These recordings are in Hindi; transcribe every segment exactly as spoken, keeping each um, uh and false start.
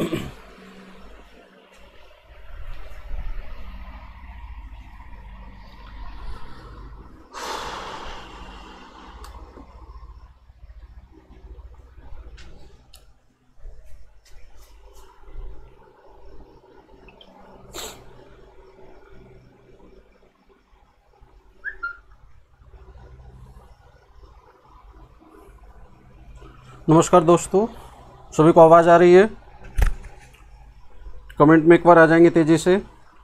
नमस्कार दोस्तों, सभी को आवाज़ आ रही है? कमेंट में एक बार आ जाएंगे तेज़ी से।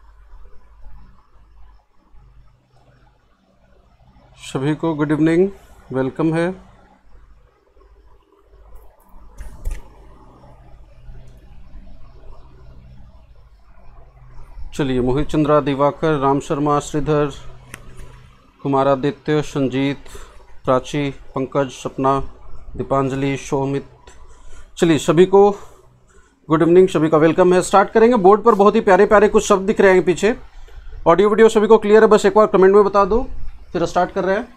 सभी को गुड इवनिंग, वेलकम है। चलिए, मोहित चंद्रा, दिवाकर, राम शर्मा, श्रीधर, कुमारादित्य, संजीत, प्राची, पंकज, सपना, दीपांजलि, शोमित, चलिए सभी को गुड इवनिंग, सभी का वेलकम है। स्टार्ट करेंगे। बोर्ड पर बहुत ही प्यारे प्यारे कुछ शब्द दिख रहे हैं पीछे। ऑडियो वीडियो सभी को क्लियर है? बस एक बार कमेंट में बता दो, फिर स्टार्ट कर रहे हैं।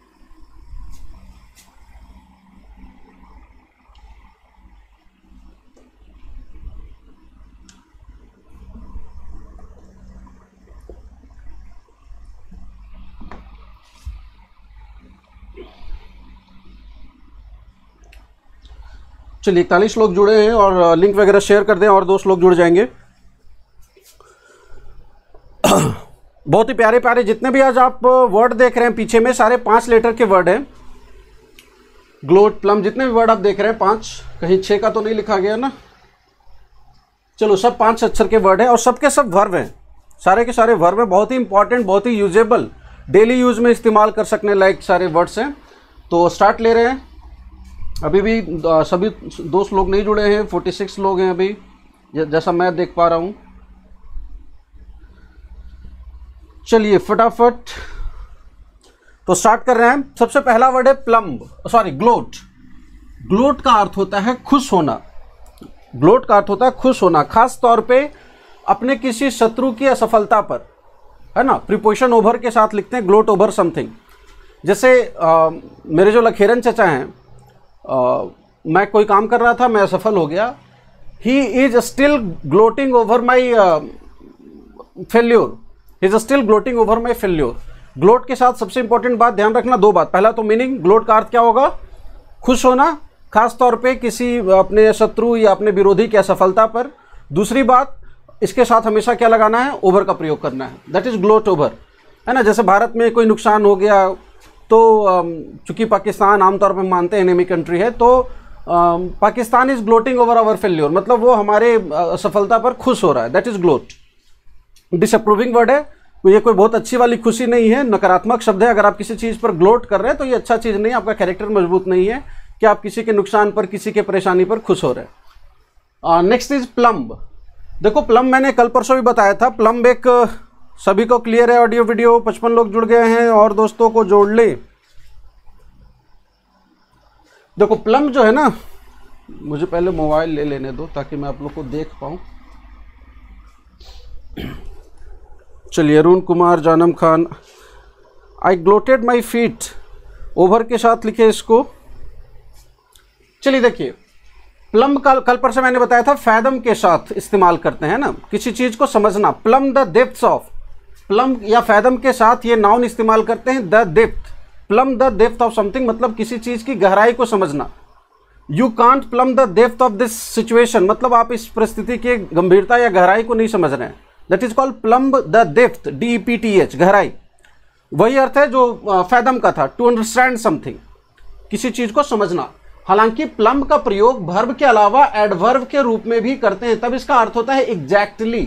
चलिए, इकतालीस लोग जुड़े हैं और लिंक वगैरह शेयर कर दें और दोस्त लोग जुड़ जाएंगे। बहुत ही प्यारे प्यारे जितने भी आज आप वर्ड देख रहे हैं पीछे में, सारे पांच लेटर के वर्ड हैं। ग्लोट, प्लम, जितने भी वर्ड आप देख रहे हैं, पांच, कहीं छह का तो नहीं लिखा गया ना? चलो, सब पांच अक्षर के वर्ड हैं और सबके सब वर्ब हैं। सारे के सारे वर्ब हैं, बहुत ही इंपॉर्टेंट, बहुत ही यूजेबल, डेली यूज में इस्तेमाल कर सकने लायक सारे वर्ड्स हैं। तो स्टार्ट ले रहे हैं। अभी भी सभी दोस्त लोग नहीं जुड़े हैं, छियालीस लोग हैं अभी, जैसा मैं देख पा रहा हूं। चलिए फटाफट तो स्टार्ट कर रहे हैं। सबसे पहला वर्ड है प्लम्ब, सॉरी ग्लोट। ग्लोट का अर्थ होता है खुश होना। ग्लोट का अर्थ होता है खुश होना, खास तौर पे अपने किसी शत्रु की असफलता पर, है ना। प्रीपोजिशन ओवर के साथ लिखते हैं, ग्लोट ओवर समथिंग। जैसे आ, मेरे जो लखेरन चचा हैं, Uh, मैं कोई काम कर रहा था, मैं असफल हो गया। He is still gloating over my failure, he is still gloating over my failure. Gloat के साथ सबसे इंपॉर्टेंट बात ध्यान रखना, दो बात। पहला तो मीनिंग, ग्लोट का अर्थ क्या होगा? खुश होना, खास तौर पे किसी अपने शत्रु या अपने विरोधी की असफलता पर। दूसरी बात, इसके साथ हमेशा क्या लगाना है? ओवर का प्रयोग करना है, दैट इज ग्लोट ओवर, है ना। जैसे भारत में कोई नुकसान हो गया तो चूंकि पाकिस्तान आमतौर पर मानते हैं एनिमी कंट्री है, तो Pakistan is gloating over our failure, मतलब वो हमारे असफलता पर खुश हो रहा है, that is gloat. Disapproving word है, ये कोई बहुत अच्छी वाली खुशी नहीं है, नकारात्मक शब्द है। अगर आप किसी चीज़ पर ग्लोट कर रहे हैं तो ये अच्छा चीज़ नहीं है, आपका कैरेक्टर मजबूत नहीं है कि आप किसी के नुकसान पर, किसी के परेशानी पर खुश हो रहे हैं। Next is plumb. देखो, प्लम्ब मैंने कल परसों भी बताया था। प्लम्ब एक, सभी को क्लियर है? ऑडियो वीडियो पचपन लोग जुड़ गए हैं और दोस्तों को जोड़ ले। देखो, प्लम्ब जो है ना, मुझे पहले मोबाइल ले लेने दो ताकि मैं आप लोग को देख पाऊं। चलिए, Arun Kumar, Janam Khan, I gloated my feet, over के साथ लिखे इसको। चलिए देखिए, प्लम्ब का कल पर से मैंने बताया था, फैदम के साथ इस्तेमाल करते हैं ना, किसी चीज को समझना। Plumb the depths of, plumb या फैदम के साथ ये नाउन इस्तेमाल करते हैं, the depth. Plumb the depth of something मतलब किसी चीज की गहराई को समझना। You can't plumb the depth of this situation, मतलब आप इस परिस्थिति की गंभीरता या गहराई को नहीं समझ रहे हैं। That is called plumb the depth, D P T H, गहराई। वही अर्थ है जो फैदम का था, टू अंडरस्टैंड समथिंग, किसी चीज को समझना। हालांकि प्लम्ब का प्रयोग वर्ब के अलावा एडवर्ब के रूप में भी करते हैं, तब इसका अर्थ होता है एग्जैक्टली।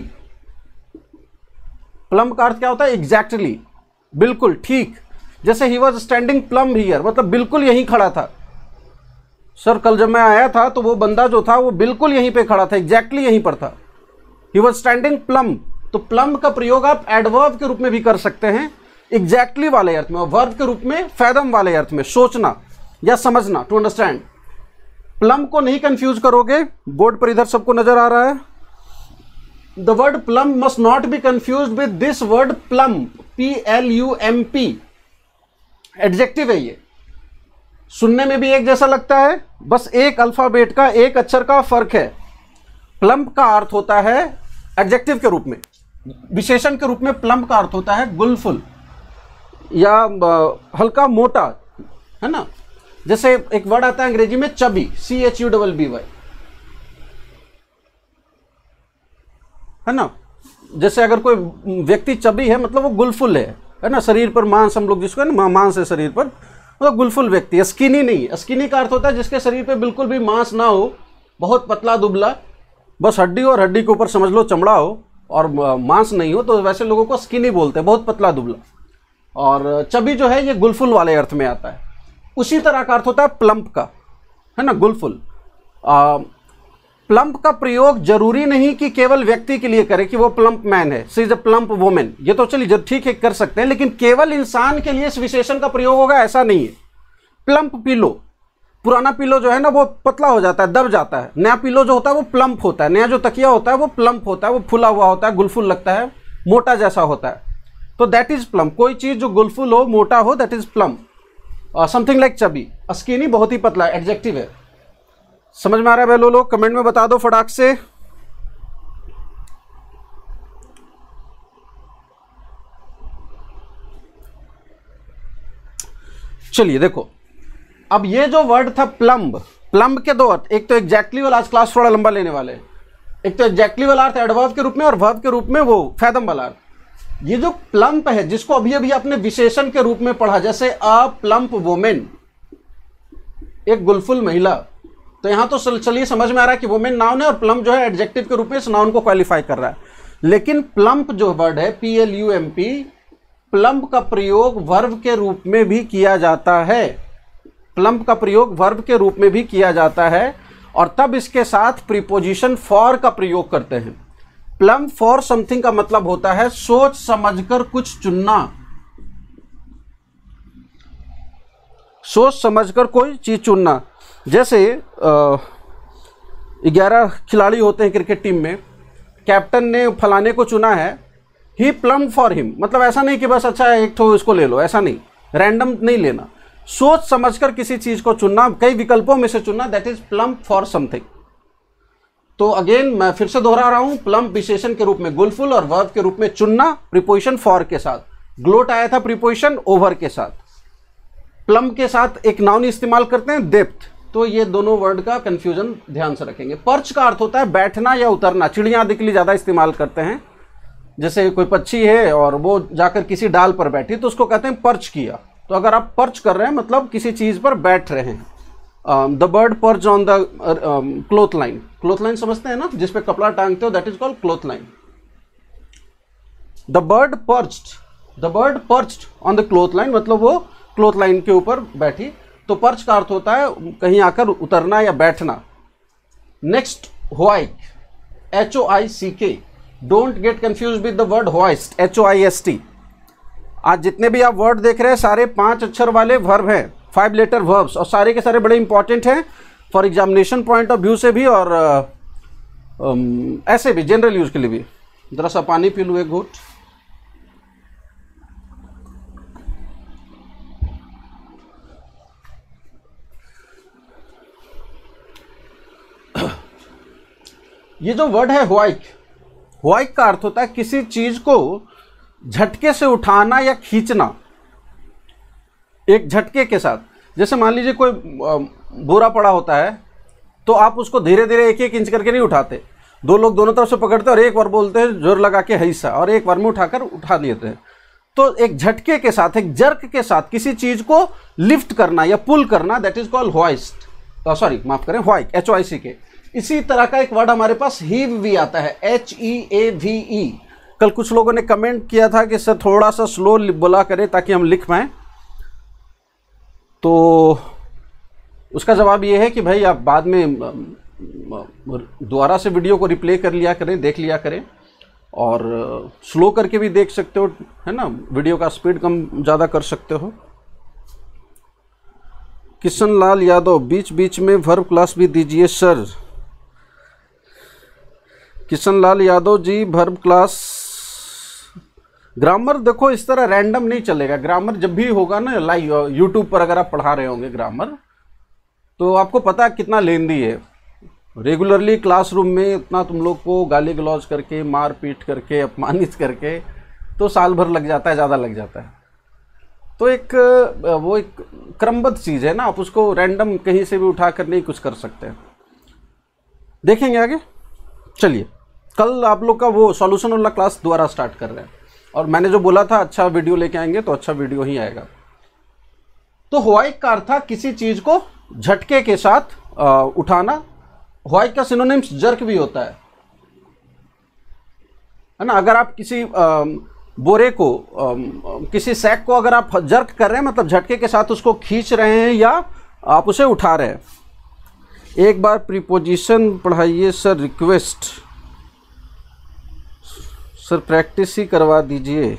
प्लम्ब का अर्थ क्या होता है? एग्जैक्टली, बिल्कुल ठीक। जैसे he was standing plumb here, मतलब बिल्कुल यहीं खड़ा था। सर, कल जब मैं आया था तो वो बंदा जो था वो बिल्कुल यहीं पे खड़ा था, एग्जैक्टली यहीं पर था। He was standing plumb. तो प्लम्ब का प्रयोग आप एडवर्ब के रूप में भी कर सकते हैं, एग्जैक्टली वाले अर्थ में, और वर्ब के रूप में फैदम वाले अर्थ में, सोचना या समझना, टू अंडरस्टैंड। प्लम को नहीं कंफ्यूज करोगे, बोर्ड पर इधर सबको नजर आ रहा है। The word plumb must not be confuse with this word plump, P L U M P, adjective है ये। सुनने में भी एक जैसा लगता है, बस एक अल्फाबेट का, एक अक्षर का फर्क है। प्लम्ब का अर्थ होता है एडजेक्टिव के रूप में, विशेषण के रूप में प्लम्ब का अर्थ होता है गुलफुल या हल्का मोटा, है ना। जैसे एक वर्ड आता है अंग्रेजी में chubby, C H U double B Y, है ना। जैसे अगर कोई व्यक्ति चबी है मतलब वो गुलफुल है, है ना। शरीर पर मांस, हम लोग जिसको है ना मांस है शरीर पर, वो तो गुलफुल व्यक्ति है। स्किनी नहीं, स्किनी का अर्थ होता है जिसके शरीर पे बिल्कुल भी मांस ना हो, बहुत पतला दुबला, बस हड्डी और हड्डी के ऊपर समझ लो चमड़ा हो और मांस नहीं हो, तो वैसे लोगों को स्किनी बोलते हैं, बहुत पतला दुबला। और चबी जो है ये गुलफुल वाले अर्थ में आता है। उसी तरह का अर्थ होता है प्लम्प का, है ना, गुलफुल। प्लम्प का प्रयोग जरूरी नहीं कि केवल व्यक्ति के लिए करें कि वो प्लम्प मैन है, she is a plump women, ये तो चलिए ठीक है कर सकते हैं, लेकिन केवल इंसान के लिए इस विशेषण का प्रयोग होगा ऐसा नहीं है। प्लम्प पिलो, पुराना पिलो जो है ना वो पतला हो जाता है, दब जाता है। नया पिलो जो होता है वो प्लम्प होता है, नया जो तकिया होता है वो प्लम्प होता है, वो फुला हुआ होता है, गुलफुल लगता है, मोटा जैसा होता है, तो दैट इज प्लम्प। कोई चीज जो गुलफुल हो, मोटा हो, that is plump. Something like chubby. Skinny बहुत ही पतला, एडजेक्टिव है। समझ में आ रहा है भाई लोग? कमेंट में बता दो फटाक से। चलिए देखो, अब ये जो वर्ड था प्लम्ब, प्लम्ब के दो अर्थ, एक तो एग्जैक्टली वाला, आज क्लास थोड़ा लंबा लेने वाले हैं, एक तो एग्जैक्टली वाला अर्थ एडवर्ब के रूप में और वर्ब के रूप में वो फैदम वाला अर्थ। ये जो प्लम्प है जिसको अभी अभी आपने विशेषण के रूप में पढ़ा, जैसे अ प्लम्प वुमेन, एक गुलफुल महिला, तो यहां तो चलिए समझ में आ रहा है कि वुमेन नाउन है और प्लम्प जो है एडजेक्टिव के रूप में इस नाउन को क्वालिफाई कर रहा है। लेकिन प्लम्प जो वर्ड है, P L U M P, plump का प्रयोग वर्ब के रूप में भी किया जाता है। प्लम्प का प्रयोग वर्ब के रूप में भी किया जाता है और तब इसके साथ प्रीपोजिशन फॉर का प्रयोग करते हैं। प्लम्प फॉर समथिंग का मतलब होता है सोच समझकर कुछ चुनना, सोच समझकर कोई चीज चुनना। जैसे ग्यारह खिलाड़ी होते हैं क्रिकेट टीम में, कैप्टन ने फलाने को चुना है, ही प्लम्प फॉर हिम, मतलब ऐसा नहीं कि बस अच्छा एक तो इसको ले लो, ऐसा नहीं, रैंडम नहीं लेना, सोच समझकर किसी चीज को चुनना, कई विकल्पों में से चुनना, that is plump for something. तो अगेन मैं फिर से दोहरा रहा हूं, प्लम्प विशेषण के रूप में गुलफुल और वर्ब के रूप में चुनना, प्रीपोजिशन फॉर के साथ। ग्लोट आया था प्रीपोजिशन ओवर के साथ। प्लम्प के साथ एक नाउन इस्तेमाल करते हैं डेप्थ, तो ये दोनों वर्ड का कंफ्यूजन ध्यान से रखेंगे। पर्च का अर्थ होता है बैठना या उतरना, चिड़िया आदि के लिए ज्यादा इस्तेमाल करते हैं। जैसे कोई पक्षी है और वो जाकर किसी डाल पर बैठी तो उसको कहते हैं पर्च किया। तो अगर आप पर्च कर रहे हैं मतलब किसी चीज पर बैठ रहे हैं। The bird perch on the cloth line, cloth line समझते हैं ना, जिसपे कपड़ा टांगते हो, that is called cloth line. The bird perched, the bird perched on the cloth line, मतलब वो क्लोथ लाइन के ऊपर बैठी। तो पर्च का अर्थ होता है कहीं आकर उतरना या बैठना। नेक्स्ट होइक, H O I C K, don't get confuse with the word hoist, H O I S T. आज जितने भी आप वर्ड देख रहे हैं सारे पांच अक्षर वाले वर्ब हैं, फाइव लेटर वर्ब्स, और सारे के सारे बड़े इंपॉर्टेंट हैं for examination point of view से भी और uh, um, ऐसे भी जनरल यूज के लिए भी। जरा सा पानी पी लूँ एक घूंट। ये जो वर्ड है होइक, होइक का अर्थ होता है किसी चीज को झटके से उठाना या खींचना, एक झटके के साथ। जैसे मान लीजिए कोई बोरा पड़ा होता है तो आप उसको धीरे धीरे एक एक इंच करके नहीं उठाते, दो लोग दोनों तरफ से पकड़ते हैं और एक बार बोलते हैं जोर लगा के हैसा, और एक बार में उठाकर उठा लेते हैं। तो एक झटके के साथ, एक जर्क के साथ किसी चीज को लिफ्ट करना या पुल करना, that is called hoist, sorry माफ करें होइक, एच ओ आई सी के। इसी तरह का एक वर्ड हमारे पास हीव भी आता है, H E A V E. कल कुछ लोगों ने कमेंट किया था कि सर थोड़ा सा स्लो बोला करें ताकि हम लिख पाएं, तो उसका जवाब ये है कि भाई आप बाद में दोबारा से वीडियो को रिप्ले कर लिया करें, देख लिया करें, और स्लो करके भी देख सकते हो, है ना, वीडियो का स्पीड कम ज़्यादा कर सकते हो। किशन लाल यादव, बीच बीच में वर्ब क्लास भी दीजिए sir. Kishan Lal Yadav ji, verb class, grammar देखो इस तरह रैंडम नहीं चलेगा। ग्रामर जब भी होगा ना लाइव यूट्यूब पर, अगर आप पढ़ा रहे होंगे ग्रामर, तो आपको पता कितना लेंदी है, रेगुलरली क्लासरूम में इतना तुम लोग को गाली गलौज करके, मार पीट करके, अपमानित करके तो साल भर लग जाता है, ज़्यादा लग जाता है। तो एक वो एक क्रमबद्ध चीज़ है ना, आप उसको रैंडम कहीं से भी उठा कर नहीं कुछ कर सकते हैं। देखेंगे आगे। चलिए, कल आप लोग का वो सॉल्यूशन वाला क्लास दोबारा स्टार्ट कर रहे हैं, और मैंने जो बोला था अच्छा वीडियो लेके आएंगे तो अच्छा वीडियो ही आएगा। तो हुआइक का अर्थ था किसी चीज़ को झटके के साथ आ, उठाना। हुआइक का सिनोनिम्स जर्क भी होता है, है ना। अगर आप किसी आ, बोरे को आ, किसी सैक को अगर आप जर्क कर रहे हैं, मतलब झटके के साथ उसको खींच रहे हैं या आप उसे उठा रहे हैं। एक बार प्रीपोजिशन पढ़ाइए सर, रिक्वेस्ट सर, प्रैक्टिस ही करवा दीजिए।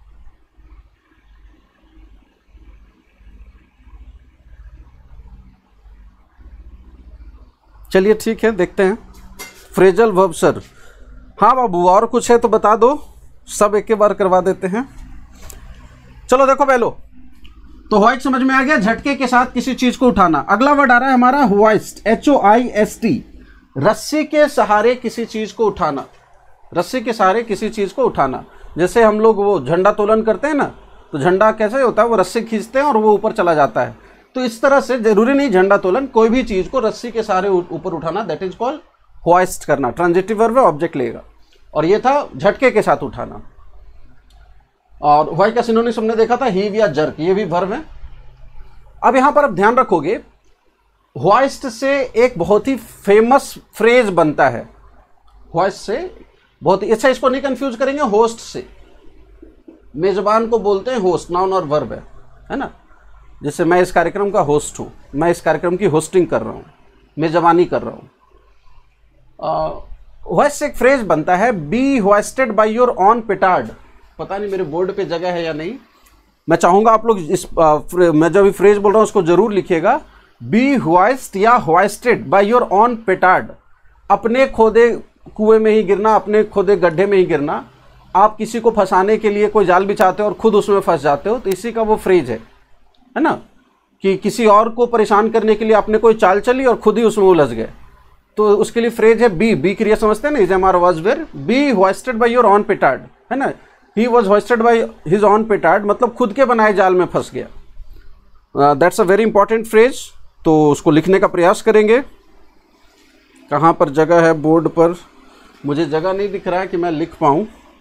चलिए ठीक है, देखते हैं। फ्रेजल वर्ब सर, हाँ बाबू, और कुछ है तो बता दो, सब एक बार करवा देते हैं। चलो देखो पहलो तो हुआइक समझ में आ गया, झटके के साथ किसी चीज को उठाना। अगला वर्ड आ रहा है हमारा hoist, H O I S T, रस्सी के सहारे किसी चीज को उठाना। रस्सी के सहारे किसी चीज को उठाना, जैसे हम लोग वो झंडा तोलन करते हैं ना, तो झंडा कैसे होता है, वो रस्सी खींचते हैं और वो ऊपर चला जाता है। तो इस तरह से जरूरी नहीं झंडा तोलन, कोई भी चीज को रस्सी के सहारे ऊपर उठाना, दैट इज कॉल्ड होइस्ट करना। ट्रांजिटिव वर्ब है, ऑब्जेक्ट लेगा, और ये था झटके के साथ उठाना। और हुआइक का सिनोनिम्स हमने देखा था हीव या जर्क, ये भी वर्ब है। अब यहां पर आप ध्यान रखोगे, होइस्ट से एक बहुत ही फेमस फ्रेज बनता है। होइस्ट से बहुत ही अच्छा, इसको नहीं कंफ्यूज करेंगे होस्ट से। मेजबान को बोलते हैं होस्ट, नाउन और वर्ब है, है ना। जैसे मैं इस कार्यक्रम का होस्ट हूं, मैं इस कार्यक्रम की होस्टिंग कर रहा हूं, मेजबानी कर रहा हूं। होइस्ट से एक फ्रेज बनता है, be hoisted by your own petard. पता नहीं मेरे बोर्ड पे जगह है या नहीं, मैं चाहूंगा आप लोग इस आ, मैं जो भी फ्रेज बोल रहा हूं उसको जरूर लिखिएगा। बी होइस्ट या hoisted by your own petard, अपने खोदे कुएं में ही गिरना, अपने खोदे गड्ढे में ही गिरना। आप किसी को फंसाने के लिए कोई जाल बिछाते हो और खुद उसमें फंस जाते हो, तो इसी का वो फ्रेज है, है ना, कि किसी और को परेशान करने के लिए आपने कोई चाल चली और खुद ही उसमें उलझ गए, तो उसके लिए फ्रेज है बी। बी क्रिया समझते हैं ना, is am are was were, be hoisted by your own petard, है ना। He was hoisted by his own petard, मतलब खुद के बनाए जाल में फंस गया। That's a very important phrase, तो उसको लिखने का प्रयास करेंगे। कहाँ पर जगह है बोर्ड पर, मुझे जगह नहीं दिख रहा है कि मैं लिख पाऊँ,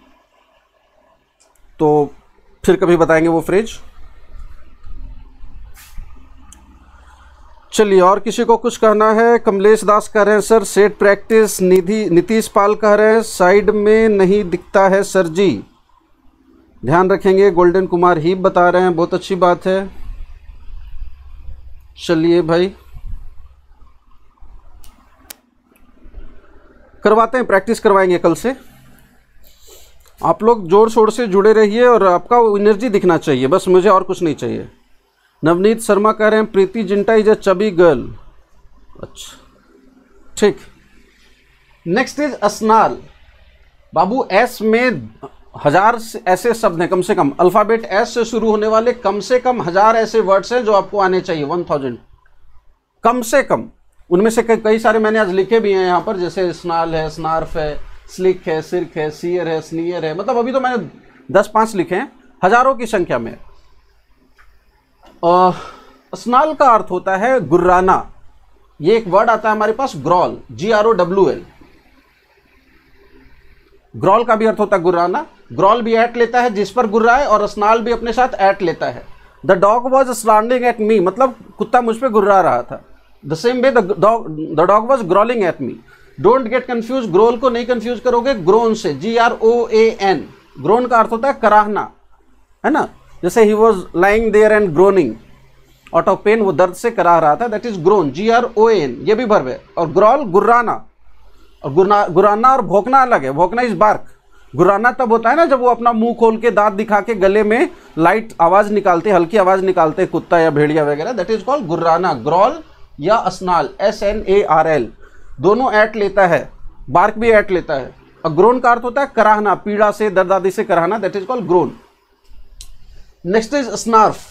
तो फिर कभी बताएंगे वो फ्रेज। चलिए, और किसी को कुछ कहना है? कमलेश दास कह रहे हैं sir set practice. Nidhi Nitish Pal कह रहे हैं साइड में नहीं दिखता है सर जी, ध्यान रखेंगे। गोल्डन कुमार ही बता रहे हैं, बहुत अच्छी बात है। चलिए भाई, करवाते हैं, प्रैक्टिस करवाएंगे कल से। आप लोग जोर शोर से जुड़े रहिए और आपका एनर्जी दिखना चाहिए, बस मुझे और कुछ नहीं चाहिए। नवनीत शर्मा कह रहे हैं Preity Zinta is a chubby girl. अच्छा ठीक। Next is snarl. बाबू एस में हजार ऐसे शब्द हैं, कम से कम अल्फाबेट एस से शुरू होने वाले कम से कम हजार ऐसे वर्ड्स हैं जो आपको आने चाहिए, वन थाउजेंड कम से कम। उनमें से कई सारे मैंने आज लिखे भी हैं यहाँ पर, जैसे स्नाल है, स्नार्फ है, स्लिक है, सिर्क है, सीयर है, स्नीयर है, मतलब अभी तो मैंने दस पाँच लिखे हैं, हजारों की संख्या में। स्नाल का अर्थ होता है गुर्राना। ये एक वर्ड आता है हमारे पास growl, G R O W L. Growl का भी अर्थ होता है गुर्राना। ग्रॉल भी एट लेता है जिस पर गुर्रा है, और स्नाल भी अपने साथ एट लेता है। The dog was snarling at me, मतलब कुत्ता मुझ पर गुर्रा रहा था। The same way the dog was growling at me. Don't get confuse, growl को नहीं कंफ्यूज करोगे ग्रोन से, G R O A N. Groan का अर्थ होता है कराहना, है ना। जैसे he was lying there and groaning out of pain, वो दर्द से कराह रहा था, that is groan, G R O N. ये भी वर्ब है। और ग्रॉल गुर्राना, और गुर्राना और भौंकना अलग है। भौंकना इज बार्क, गुर्राना तब होता है ना जब वो अपना मुंह खोल के दांत दिखा के गले में लाइट आवाज निकालते, हल्की आवाज निकालते, कुत्ता या भेड़िया वगैरह, दैट इज कॉल्ड गुर्राना। ग्रॉल या snarl, S N A R L, दोनों एट लेता है, बार्क भी एट लेता है। और ग्रोन का अर्थ होता है कराहना, पीड़ा से, दर्द आदि से कराहना, that is called groan. Next is snarf.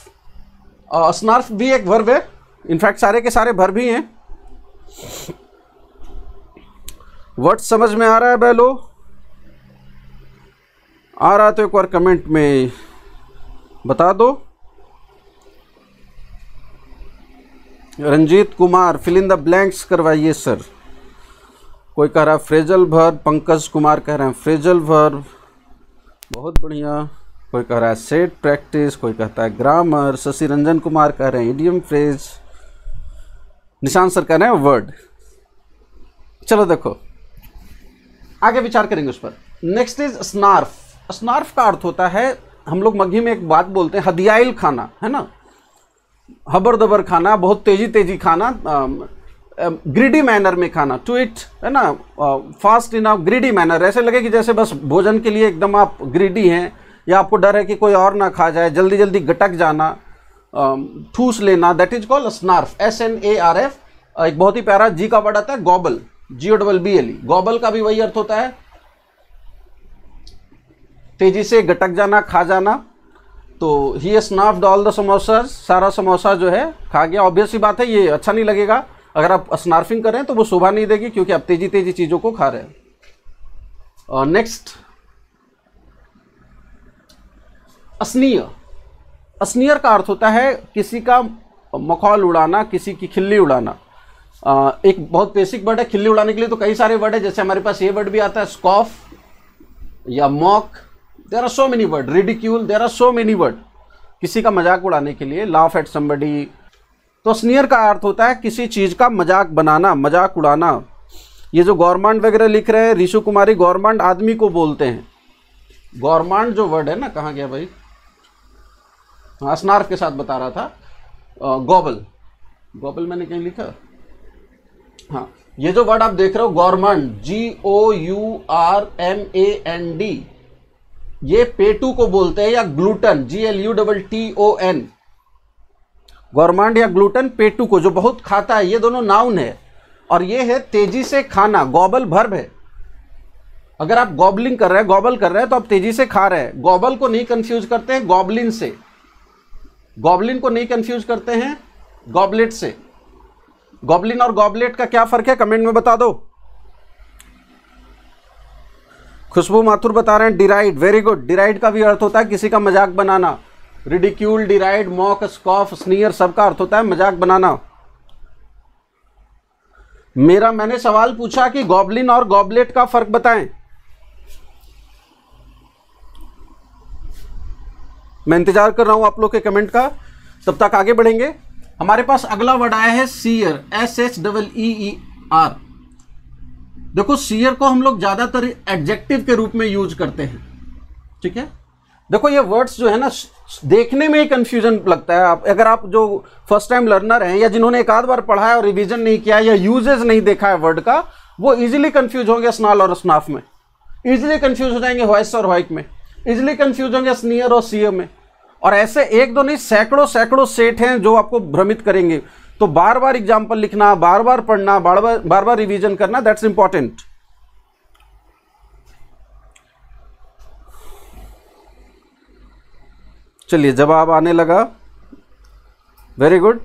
Snarf भी एक वर्ब है, इनफैक्ट सारे के सारे वर्ब ही हैं। वर्ड समझ में आ रहा है बैलो? आ रहा है तो एक बार कमेंट में बता दो। Ranjit Kumar fill in the blanks करवाइए सर। कोई कह रहा है फ्रेजल वर्ब, पंकज कुमार कह रहे हैं फ्रेजल वर्ब, बहुत बढ़िया। कोई कह रहा है सेट प्रैक्टिस, कोई कहता है ग्रामर। शशि रंजन कुमार कह रहे हैं इडियम फ्रेज। निशान सर कह रहे हैं वर्ड। चलो देखो आगे विचार करेंगे उस पर। Next is snarf. स्नार्फ का अर्थ होता है, हम लोग मगही में एक बात बोलते हैं, हदियाइल खाना, है ना, हबर दबर खाना, बहुत तेजी तेजी खाना, ग्रीडी मैनर में खाना, टू इट, है ना, fast in a greedy manner. ऐसे लगे कि जैसे बस भोजन के लिए एकदम आप ग्रीडी हैं, या आपको डर है कि कोई और ना खा जाए, जल्दी जल्दी गटक जाना, ठूस लेना, that is called snarf, S N A R F. एक बहुत ही प्यारा जी का वर्ड आता है gobble, G O double B L E. Gobble का भी वही अर्थ होता है, तेजी से गटक जाना, खा जाना। तो he snarfed all the samosa, सारा समोसा जो है खा गया। ऑब्वियस सी बात है ये अच्छा नहीं लगेगा, अगर आप स्नार्फिंग करें तो वो शोभा नहीं देगी, क्योंकि आप तेजी तेजी चीजों को खा रहे हैं। नेक्स्ट अस्नीय। अस्नीयर का अर्थ होता है किसी का मखौल उड़ाना, किसी की खिल्ली उड़ाना। uh, एक बहुत बेसिक वर्ड है खिल्ली उड़ाने के लिए, तो कई सारे वर्ड है, जैसे हमारे पास ये वर्ड भी आता है स्कॉफ या mock, there are so many word, ridicule, there are so many word किसी का मजाक उड़ाने के लिए, लाफ एट समबडी। तो स्नीयर का अर्थ होता है किसी चीज का मजाक बनाना, मजाक उड़ाना। ये जो गौरमांड वगैरह लिख रहे हैं ऋषु कुमारी, गौरमांड आदमी को बोलते हैं। गौरमांड जो वर्ड है ना, कहाँ गया भाई, हाँ स्नार्फ के साथ बता रहा था, गॉबल, गॉबल मैंने कहीं लिखा, हाँ ये जो वर्ड आप देख रहे हो gourmand, G O U R M A N D, ये पेटू को बोलते हैं, या glutton, G L U double T O N. Gourmand या ग्लूटन पेटू को, जो बहुत खाता है, ये दोनों नाउन है। और ये है तेजी से खाना, गॉबल वर्ब है। अगर आप गॉबलिंग कर रहे हैं, गॉबल कर रहे हैं, तो आप तेजी से खा रहे हैं। गॉबल को नहीं कंफ्यूज करते हैं गॉबलिन से, गॉबलिन को नहीं कंफ्यूज करते हैं गॉबलेट से। गॉबलिन और गॉबलेट का क्या फर्क है कमेंट में बता दो। खुशबू माथुर बता रहे हैं डिराइड, वेरी गुड। डिराइड का भी अर्थ होता है किसी का मजाक बनाना। Ridicule, deride, mock, scoff, sneer, सबका अर्थ होता है मजाक बनाना। मेरा मैंने सवाल पूछा कि गॉबलिन और गॉबलेट का फर्क बताएं। मैं इंतजार कर रहा हूं आप लोग के कमेंट का, तब तक आगे बढ़ेंगे। हमारे पास अगला वर्ड आया है sheer, S H double E E R. देखो सीयर को हम लोग ज्यादातर एडजेक्टिव के रूप में यूज करते हैं, ठीक है। देखो ये वर्ड्स जो है ना, देखने में ही कंफ्यूजन लगता है। आप अगर आप जो फर्स्ट टाइम लर्नर हैं, या जिन्होंने एक आध बार पढ़ा है और रिवीजन नहीं किया है, या यूजेस नहीं देखा है वर्ड का, वो इजीली कंफ्यूज होंगे स्नाल और स्नाफ में, इजीली कंफ्यूज हो जाएंगे व्हाइस और व्हाइट में, इजीली कंफ्यूज होंगे स्नीयर और सीयर में। और ऐसे एक दो नहीं, सैकड़ों सैकड़ों सेट हैं जो आपको भ्रमित करेंगे। तो बार बार एग्जाम्पल लिखना, बार बार पढ़ना, बार बार बार बार रिवीजन करना, दैट्स इंपॉर्टेंट। चलिए जवाब आने लगा, वेरी गुड।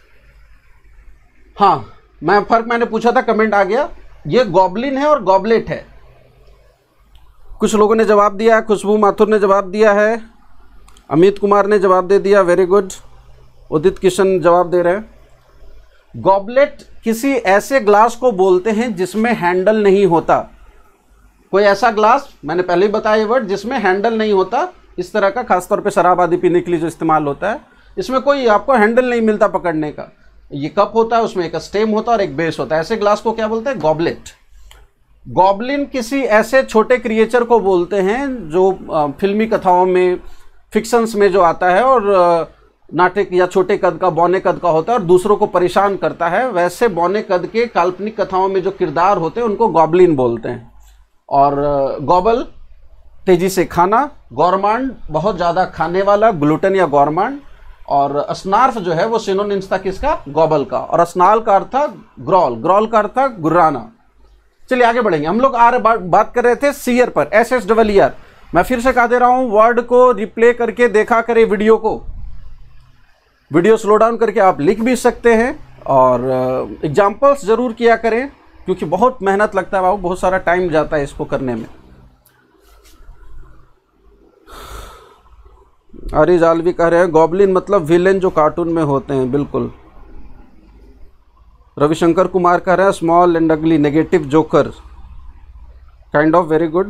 हाँ मैं फर्क मैंने पूछा था, कमेंट आ गया। ये गॉबलिन है और गॉबलेट है। कुछ लोगों ने जवाब दिया है, खुशबू माथुर ने जवाब दिया है, अमित कुमार ने जवाब दे दिया, वेरी गुड। उदित किशन जवाब दे रहे हैं। गॉबलेट किसी ऐसे ग्लास को बोलते हैं जिसमें हैंडल नहीं होता। कोई ऐसा ग्लास, मैंने पहले ही बताया ये वर्ड, जिसमें हैंडल नहीं होता, इस तरह का, खासतौर पे शराब आदि पीने के लिए जो इस्तेमाल होता है, इसमें कोई आपको हैंडल नहीं मिलता पकड़ने का। ये कप होता है, उसमें एक स्टेम होता है और एक बेस होता है। ऐसे ग्लास को क्या बोलते हैं? गॉबलेट। गॉबलिन किसी ऐसे छोटे क्रिएचर को बोलते हैं जो आ, फिल्मी कथाओं में, फिक्शंस में जो आता है, और आ, नाटक या छोटे कद का, बौने कद का होता है और दूसरों को परेशान करता है। वैसे बौने कद के काल्पनिक कथाओं में जो किरदार होते हैं उनको गॉबलिन बोलते हैं। और गॉबल तेजी से खाना, गौरमांड बहुत ज़्यादा खाने वाला, ग्लूटन या गौरमांड। और स्नार्फ जो है वो सिनोनिम्स था किसका? गॉबल का। और स्नाल का अर्थ था ग्रॉल, ग्रॉल का अर्थ था गुर्राना। चलिए आगे बढ़ेंगे। हम लोग आ रहे बात, बात कर रहे थे सीयर पर, S S double E R. मैं फिर से कह दे रहा हूँ, वर्ड को रिप्ले करके देखा करें वीडियो को, वीडियो स्लो डाउन करके आप लिख भी सकते हैं, और एग्जाम्पल्स जरूर किया करें। क्योंकि बहुत मेहनत लगता है बाबू, बहुत सारा टाइम जाता है इसको करने में। अरे जालवी कह रहे हैं गॉब्लिन मतलब विलेन जो कार्टून में होते हैं, बिल्कुल। रविशंकर कुमार कह रहे हैं small and ugly negative joker, kind of, very good.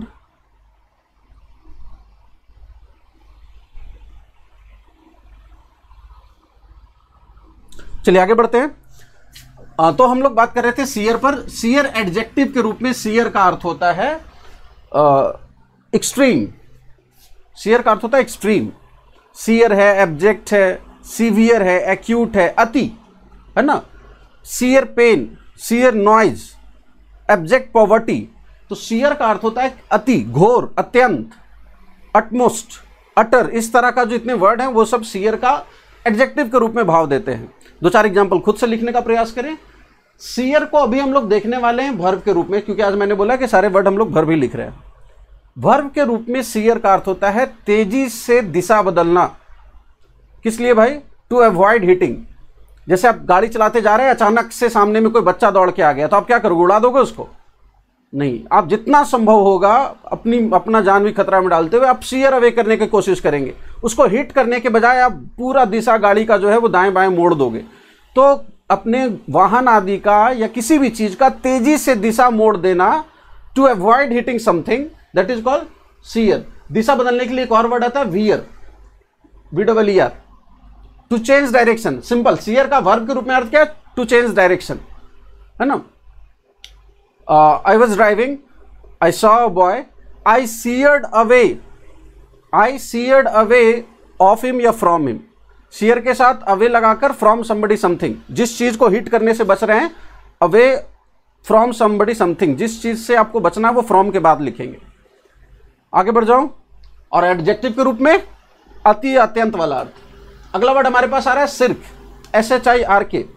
चलिए आगे बढ़ते हैं। आ, तो हम लोग बात कर रहे थे सीयर पर। सीयर एडजेक्टिव के रूप में सीयर का अर्थ होता है एक्सट्रीम। सीयर का अर्थ होता है एक्सट्रीम। सीयर है, एब्जेक्ट है, सीवियर है, एक्यूट है, अति, है ना। Sheer pain, sheer noise, abject poverty. तो सीयर का अर्थ होता है अति, घोर, अत्यंत, अटमोस्ट, अटर। इस तरह का जो इतने वर्ड हैं वो सब सीयर का एडजेक्टिव के रूप में भाव देते हैं। दो चार एग्जाम्पल खुद से लिखने का प्रयास करें। सीयर को अभी हम लोग देखने वाले हैं वर्ब के रूप में, क्योंकि आज मैंने बोला कि सारे वर्ड हम लोग वर्ब ही लिख रहे हैं। वर्ब के रूप में सीयर का अर्थ होता है तेजी से दिशा बदलना। किस लिए भाई? To avoid hitting. जैसे आप गाड़ी चलाते जा रहे हैं, अचानक से सामने में कोई बच्चा दौड़ के आ गया, तो आप क्या करोगे? उड़ा दोगे उसको? नहीं, आप जितना संभव होगा अपनी अपना जान भी खतरा में डालते हुए आप सीयर अवे करने की कोशिश करेंगे। उसको हिट करने के बजाय आप पूरा दिशा गाड़ी का जो है वो दाएं बाएं मोड़ दोगे। तो अपने वाहन आदि का या किसी भी चीज का तेजी से दिशा मोड़ देना, to avoid hitting something, that is called sheer. दिशा बदलने के लिए एक और वर्ड आता है veer, V double E R, to change direction. Simple, sheer का वर्ब के रूप में अर्थ क्या है? टू चेंज डायरेक्शन, है ना। I was driving, I saw a boy, I sheered away, I sheered away off him या फ्रॉम हिम। सीयर के साथ अवे लगाकर फ्रॉम समबडी समथिंग, जिस चीज को हिट करने से बच रहे हैं, अवे फ्रॉम समबडी समथिंग, जिस चीज से आपको बचना है वो फ्रॉम के बाद लिखेंगे। आगे बढ़ जाऊं। और एडजेक्टिव के रूप में अति, अत्यंत वाला अर्थ। अगला वर्ड हमारे पास आ रहा है shirk, S H I R K.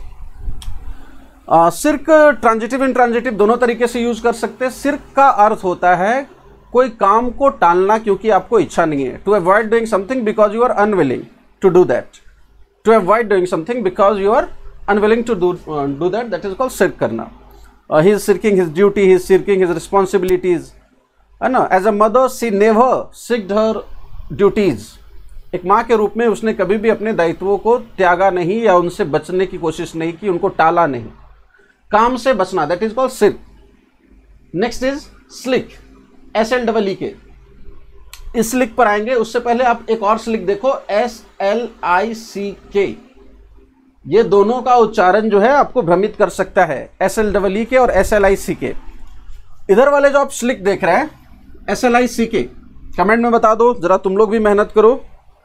Shirk transitive intransitive दोनों तरीके से यूज कर सकते हैं। सिर्क का अर्थ होता है कोई काम को टालना क्योंकि आपको इच्छा नहीं है। To avoid doing something because you are unwilling to do that. To avoid doing something because you are unwilling to do do that, that is called shirk करना। He is shirking his duty, he is shirking his responsibilities, है ना। As a mother she never shirked her duties. एक माँ के रूप में उसने कभी भी अपने दायित्वों को त्यागा नहीं या उनसे बचने की कोशिश नहीं की, उनको टाला नहीं। काम से बचना, that is called shirk. Next is slick, S L double E K. इस स्लिक पर आएंगे, उससे पहले आप एक और स्लिक देखो, एस एल आई सी के। ये दोनों का उच्चारण जो है आपको भ्रमित कर सकता है, एस एल डबल ई के और एस एल आई सी के। इधर वाले जो आप स्लिक देख रहे हैं, एस एल आई सी के, कमेंट में बता दो जरा, तुम लोग भी मेहनत करो।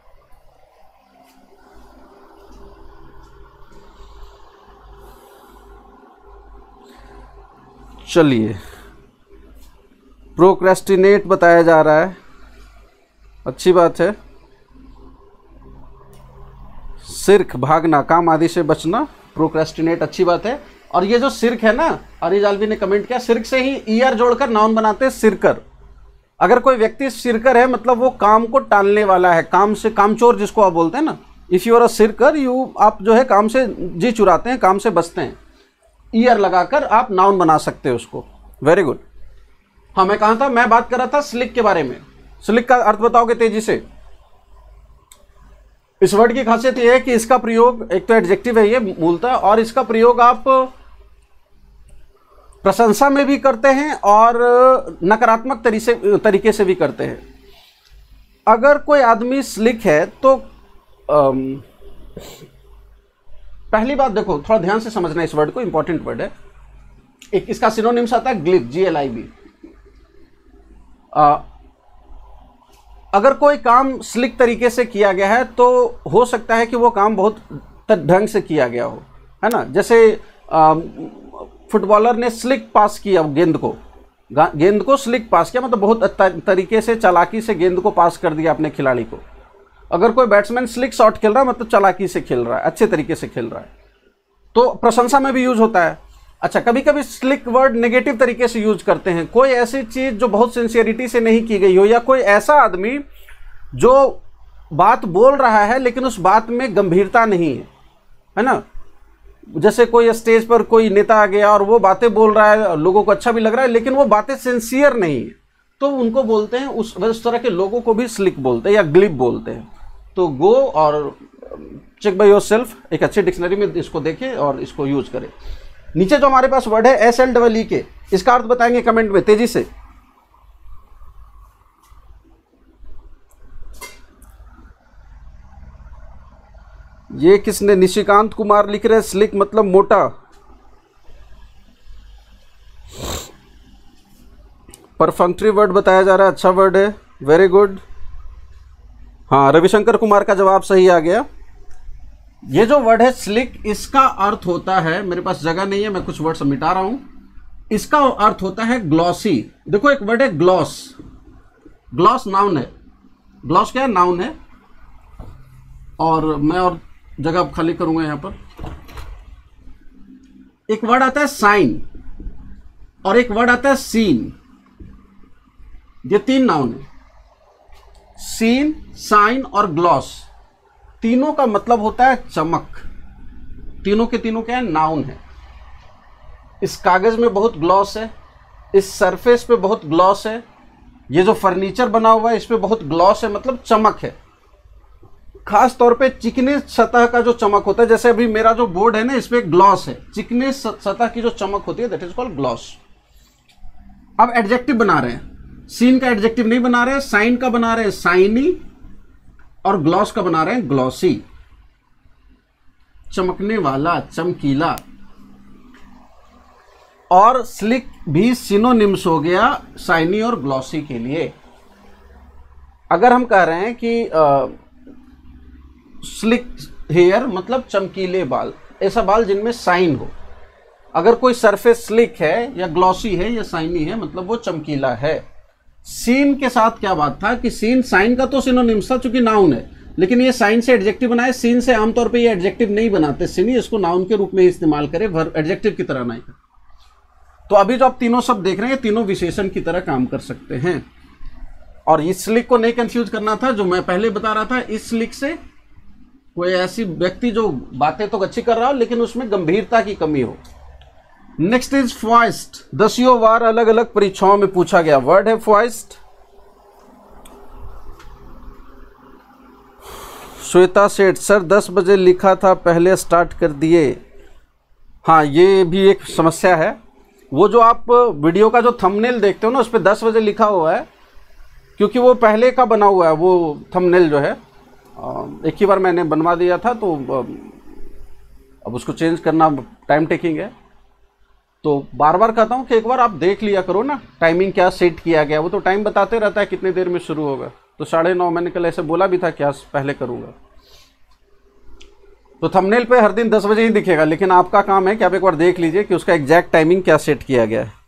चलिए, प्रोक्रेस्टिनेट बताया जा रहा है, अच्छी बात है। सिर्क, भागना, काम आदि से बचना, प्रोक्रेस्टिनेट, अच्छी बात है। और ये जो सिर्क है ना, अरिज आलवी ने कमेंट किया, सिर्क से ही ईयर जोड़कर नाउन बनाते हैं सिरकर। अगर कोई व्यक्ति सिरकर है मतलब वो काम को टालने वाला है, काम से, कामचोर जिसको आप बोलते हैं ना। If you are a shirker, you, आप जो है काम से जी चुराते हैं, काम से बचते हैं। ईयर लगाकर आप नाउन बना सकते हैं उसको। Very good. हाँ, मैं कहा था, मैं बात कर रहा था स्लिक के बारे में। स्लिक का अर्थ बताओगे तेजी से? इस वर्ड की खासियत यह है कि इसका प्रयोग, एक तो एडजेक्टिव है ये मूलतः, और इसका प्रयोग आप प्रशंसा में भी करते हैं और नकारात्मक तरीके तरीके से भी करते हैं। अगर कोई आदमी स्लिक है तो आम, पहली बात देखो, थोड़ा ध्यान से समझना इस वर्ड को, इंपॉर्टेंट वर्ड है। एक इसका सिनोनिम्स आता है glib, G L I B. अगर कोई काम स्लिक तरीके से किया गया है तो हो सकता है कि वो काम बहुत ढंग से किया गया हो, है ना। जैसे फुटबॉलर ने स्लिक पास किया गेंद को, गेंद को स्लिक पास किया, मतलब बहुत तरीके से, चालाकी से गेंद को पास कर दिया अपने खिलाड़ी को। अगर कोई बैट्समैन स्लिक शॉट खेल रहा है मतलब चालाकी से खेल रहा है, अच्छे तरीके से खेल रहा है, तो प्रशंसा में भी यूज होता है। अच्छा, कभी कभी स्लिक वर्ड नेगेटिव तरीके से यूज करते हैं। कोई ऐसी चीज जो बहुत सिंसियरिटी से नहीं की गई हो, या कोई ऐसा आदमी जो बात बोल रहा है लेकिन उस बात में गंभीरता नहीं है, है ना। जैसे कोई स्टेज पर कोई नेता आ गया और वो बातें बोल रहा है, लोगों को अच्छा भी लग रहा है, लेकिन वो बातें सिंसियर नहीं है, तो उनको बोलते हैं, उस उस तरह के लोगों को भी स्लिक बोलते हैं या ग्लिप बोलते हैं। तो गो और चेक बाय योरसेल्फ, एक अच्छी डिक्शनरी में इसको देखें और इसको यूज करें। नीचे जो हमारे पास वर्ड है S L double E K, इसका अर्थ बताएंगे कमेंट में तेजी से। ये किसने, निशिकांत कुमार लिख रहे हैं, स्लिक मतलब मोटा। परफंक्टरी वर्ड बताया जा रहा है, अच्छा वर्ड है, वेरी गुड। हाँ, रविशंकर कुमार का जवाब सही आ गया। ये जो वर्ड है स्लिक, इसका अर्थ होता है, मेरे पास जगह नहीं है, मैं कुछ वर्ड मिटा रहा हूं, इसका अर्थ होता है ग्लॉसी। देखो एक वर्ड है ग्लॉस, ग्लॉस नाउन है, ग्लॉस क्या है, नाउन है। और मैं और जगह खाली करूंगा यहां पर। एक वर्ड आता है साइन और एक वर्ड आता है सीन, ये तीन नाउन है, सीन, साइन और ग्लॉस। तीनों का मतलब होता है चमक, तीनों के तीनों क्या है, नाउन है। इस कागज में बहुत ग्लॉस है, इस सरफेस पे बहुत ग्लॉस है, ये जो फर्नीचर बना हुआ है इस पे बहुत ग्लॉस है, मतलब चमक है। खास तौर पे चिकने सतह का जो चमक होता है, जैसे अभी मेरा जो बोर्ड है ना, इस पे ग्लॉस है, चिकने सतह की जो चमक होती है दैट इज कॉल्ड ग्लॉस। अब एडजेक्टिव बना रहे हैं, सीन का एडजेक्टिव नहीं बना रहे हैं, साइन का बना रहे हैं साइनी और ग्लॉस का बना रहे हैं ग्लॉसी, चमकने वाला, चमकीला। और स्लिक भी सिनोनिम्स हो गया साइनी और ग्लॉसी के लिए। अगर हम कह रहे हैं कि स्लिक हेयर मतलब चमकीले बाल, ऐसा बाल जिनमें साइन हो। अगर कोई सरफेस स्लिक है या ग्लॉसी है या साइनी है, मतलब वो चमकीला है। सीन के साथ क्या बात था कि सीन साइन का तो सिनोनिम्स था चूंकि नाउन है, लेकिन ये साइन से एडजेक्टिव बनाए, सीन से आमतौर पे ये एडजेक्टिव नहीं बनाते, सीनी इसको नाउन के रूप में इस्तेमाल करे, एडजेक्टिव की तरह नहीं। तो अभी जो आप तीनों शब्द देख रहे हैं, तीनों विशेषण की तरह काम कर सकते हैं। और इस स्लिक को नहीं कंफ्यूज करना था, जो मैं पहले बता रहा था, इस स्लिक से कोई ऐसी व्यक्ति जो बातें तो अच्छी कर रहा हो लेकिन उसमें गंभीरता की कमी हो। नेक्स्ट इज फॉइस्ट, दसियों बार अलग अलग परीक्षाओं में पूछा गया वर्ड है फॉइस्ट। श्वेता सेठ, सर दस बजे लिखा था, पहले स्टार्ट कर दिए। हाँ, ये भी एक समस्या है। वो जो आप वीडियो का जो थंबनेल देखते हो ना, उस पर दस बजे लिखा हुआ है, क्योंकि वो पहले का बना हुआ है वो थंबनेल जो है। एक ही बार मैंने बनवा दिया था, तो अब उसको चेंज करना टाइम टेकिंग है। तो बार बार कहता हूँ कि एक बार आप देख लिया करो ना, टाइमिंग क्या सेट किया गया। वो तो टाइम बताते रहता है कितनी देर में शुरू होगा। तो साढ़े नौ मैंने कल ऐसे बोला भी था क्या पहले करूँगा। तो थंबनेल पे हर दिन दस बजे ही दिखेगा, लेकिन आपका काम है कि आप एक बार देख लीजिए कि उसका एग्जैक्ट टाइमिंग क्या सेट किया गया है।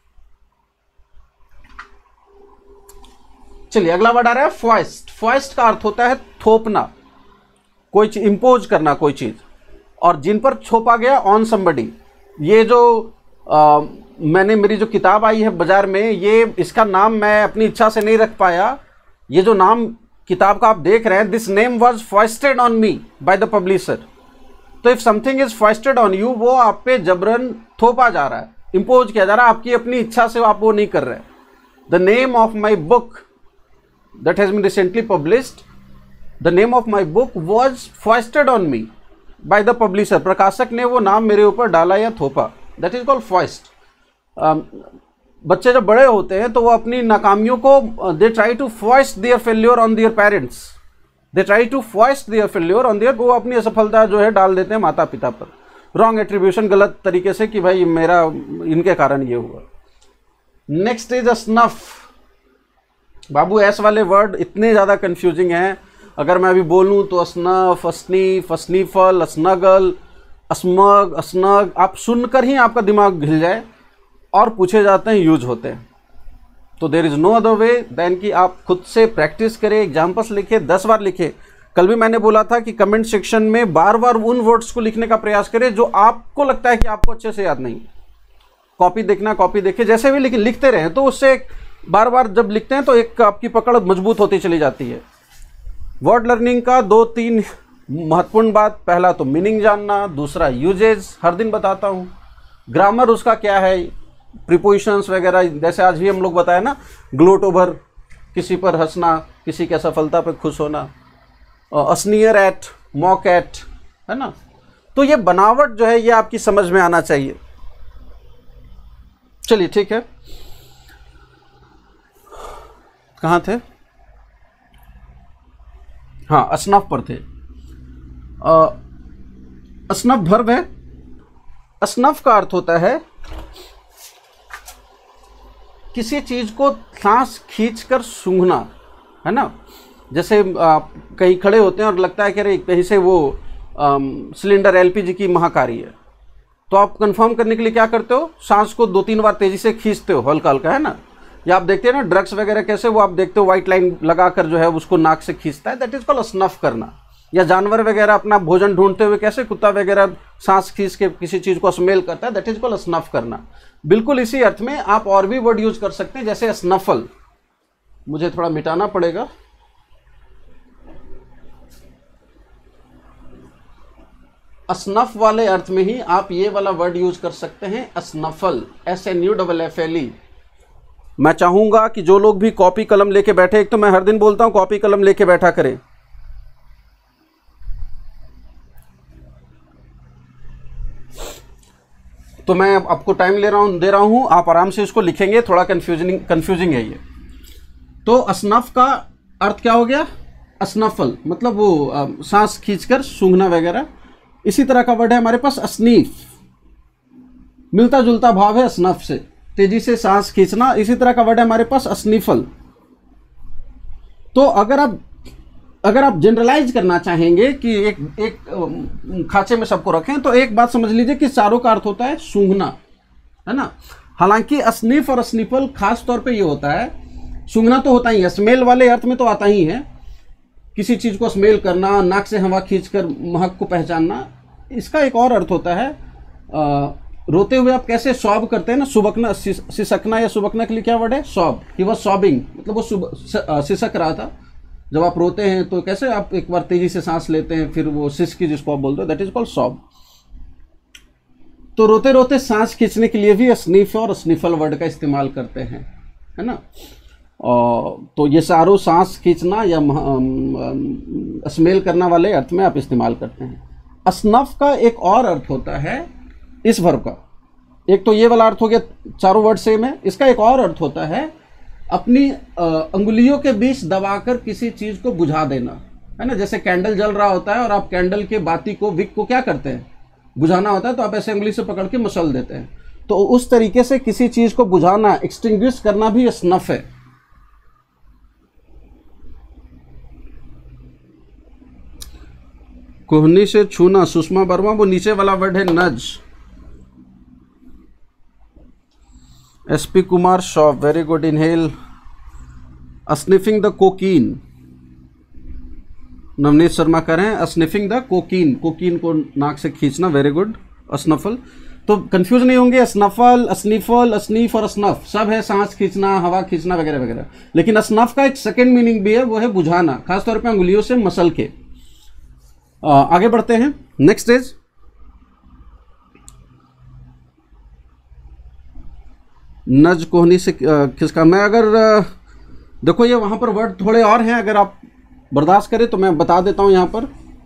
चलिए अगला वर्ड आ रहा है फॉइस्ट। फॉइस्ट का अर्थ होता है थोपना, कोई चीज इंपोज करना, कोई चीज, और जिन पर थोपा गया ऑन समबडी। ये जो आ, मैंने मेरी जो किताब आई है बाजार में, ये इसका नाम मैं अपनी इच्छा से नहीं रख पाया। ये जो नाम किताब का आप देख रहे हैं, this name was foisted on me by the publisher. तो if something is foisted on you, वो आप पे जबरन थोपा जा रहा है, इंपोज किया जा रहा है, आपकी अपनी इच्छा से आप वो नहीं कर रहे। The name of my book that has been recently published, the name of my book was foisted on me by the publisher। प्रकाशक ने वो नाम मेरे ऊपर डाला या थोपा, that is called foist। um, बच्चे जब बड़े होते हैं तो वो अपनी नाकामियों को they try to foist their failure on their parents, they try to foist their failure on their, वो अपनी असफलता जो है डाल देते हैं माता पिता पर, रॉन्ग एट्रीब्यूशन, गलत तरीके से कि भाई मेरा इनके कारण ये हुआ। Next is snuff. बाबू एस वाले वर्ड इतने ज़्यादा कंफ्यूजिंग हैं, अगर मैं अभी बोलूँ तो snuff, sniff, sniffle, snuggle, smug, snug, आप सुनकर ही आपका दिमाग हिल जाए, और पूछे जाते हैं, यूज होते हैं। तो there is no other way than कि आप खुद से प्रैक्टिस करें, एग्जाम्पल्स लिखे, दस बार लिखे। कल भी मैंने बोला था कि कमेंट सेक्शन में बार बार उन वर्ड्स को लिखने का प्रयास करें जो आपको लगता है कि आपको अच्छे से याद नहीं। कॉपी देखना, कॉपी देखे, जैसे भी, लेकिन लिखते रहें। तो उससे बार बार जब लिखते हैं तो एक आपकी पकड़ मजबूत होती चली जाती है। वर्ड लर्निंग का दो तीन महत्वपूर्ण बात, पहला तो मीनिंग जानना, दूसरा यूजेज, हर दिन बताता हूँ। ग्रामर उसका क्या है, प्रीपोजिशंस वगैरह, जैसे आज भी हम लोग बताए ना, ग्लोट ओवर, किसी पर हंसना, किसी के असफलता पर खुश होना, अस्नियर एट, मॉक एट, है ना। तो ये बनावट जो है ये आपकी समझ में आना चाहिए। चलिए ठीक है, कहाँ थे? हाँ, असनफ पर थे। असनफ वर्ब है। असनफ का अर्थ होता है किसी चीज को सांस खींचकर सूंघना, है ना। जैसे आप कहीं खड़े होते हैं और लगता है कि अरे कहीं से वो सिलेंडर एलपीजी की महाकारी है, तो आप कंफर्म करने के लिए क्या करते हो, सांस को दो तीन बार तेजी से खींचते हो, हल्का हल्का, है ना। या आप देखते हैं ना ड्रग्स वगैरह कैसे, वो आप देखते हो व्हाइट लाइन लगाकर जो है उसको नाक से खींचता है, दैट इज कॉल्ड स्नफ करना। या जानवर वगैरह अपना भोजन ढूंढते हुए कैसे कुत्ता वगैरह सांस खींच के किसी चीज को स्मेल करता है, दैट इज कॉल्ड स्नफ करना। बिल्कुल इसी अर्थ में आप और भी वर्ड यूज कर सकते हैं, जैसे स्नफल। मुझे थोड़ा मिटाना पड़ेगा। स्नफ वाले अर्थ में ही आप ये वाला वर्ड यूज कर सकते हैं, snuffle, S N U double F L E. मैं चाहूंगा कि जो लोग भी कॉपी कलम लेके बैठे, एक तो मैं हर दिन बोलता हूं कॉपी कलम लेके बैठा करें। तो मैं आपको टाइम ले रहा हूं दे रहा हूं, आप आराम से इसको लिखेंगे, थोड़ा कंफ्यूजिंग कंफ्यूजिंग है ये। तो स्नफ का अर्थ क्या हो गया, स्नफल, मतलब वो सांस खींचकर सूंघना वगैरह। इसी तरह का वर्ड है हमारे पास स्नीफ, मिलता जुलता भाव है स्नफ से, तेजी से सांस खींचना। इसी तरह का वर्ड है हमारे पास स्नीफल। तो अगर आप अगर आप जनरलाइज करना चाहेंगे कि एक एक खांचे में सबको रखें, तो एक बात समझ लीजिए कि चारों का अर्थ होता है सूंघना, है ना। हालांकि स्नीफ और स्नीफल खास तौर पे ये होता है, सूंघना तो होता ही है, स्मेल वाले अर्थ में तो आता ही है, किसी चीज को स्मेल करना, नाक से हवा खींचकर महक को पहचानना। इसका एक और अर्थ होता है, आ, रोते हुए आप कैसे सॉब करते हैं ना, सुबकना, सिसकना या सुबकना के लिए क्या वर्ड है, सॉब। ही वाज सॉबिंग, मतलब वो सिसक रहा था। जब आप रोते हैं तो कैसे आप एक बार तेजी से सांस लेते हैं, फिर वो सिसकी जिसको आप बोलते हो, दैट इज कॉल्ड सॉब। तो रोते रोते सांस खींचने के लिए भी स्नीफ और स्निफल वर्ड का इस्तेमाल करते हैं, है ना। और तो ये सारों सांस खींचना या स्मेल करना वाले अर्थ में आप इस्तेमाल करते हैं। स्नफ का एक और अर्थ होता है इस वर्ब का, एक तो ये वाला अर्थ हो गया, चारों वर्ड सेम है। इसका एक और अर्थ होता है अपनी अंगुलियों के बीच दबाकर किसी चीज को बुझा देना, है ना। जैसे कैंडल जल रहा होता है और आप कैंडल के बाती को, विक को क्या करते हैं, बुझाना होता है, तो आप ऐसे उंगली से पकड़ के मसल देते हैं। तो उस तरीके से किसी चीज को बुझाना, एक्सटिंग्विश करना भी स्नफ है। कोहनी से छूना, सुषमा वर्मा, वो नीचे वाला वर्ड है nudge. SP Kumar shop, very good, inhale. Sniffing the cocaine, Navneet Sharma कह रहे हैं स्निफिंग द कोकीन, कोकीन को नाक से खींचना, वेरी गुड, स्नफल। तो कंफ्यूज नहीं होंगे, स्नफल, स्नीफल, स्नीफ और स्नफ सब है, सांस खींचना, हवा खींचना वगैरह वगैरह। लेकिन स्नफ का एक सेकेंड मीनिंग भी है, वो है बुझाना, खासतौर पे अंगुलियों से मसल के। आ, आगे बढ़ते हैं, नेक्स्ट इज नज, कोहनी से खिसका। मैं अगर देखो ये वहां पर वर्ड थोड़े और हैं, अगर आप बर्दाश्त करें तो मैं बता देता हूं। यहां पर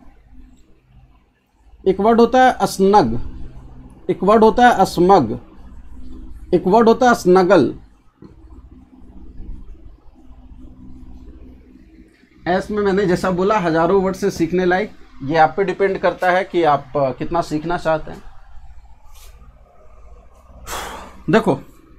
एक वर्ड होता है स्नग, एक वर्ड होता है अस्मग, एक वर्ड होता है स्नगल। ऐसे में मैंने जैसा बोला हजारों वर्ड से सीखने लायक, ये आप पे डिपेंड करता है कि आप कितना सीखना चाहते हैं। देखो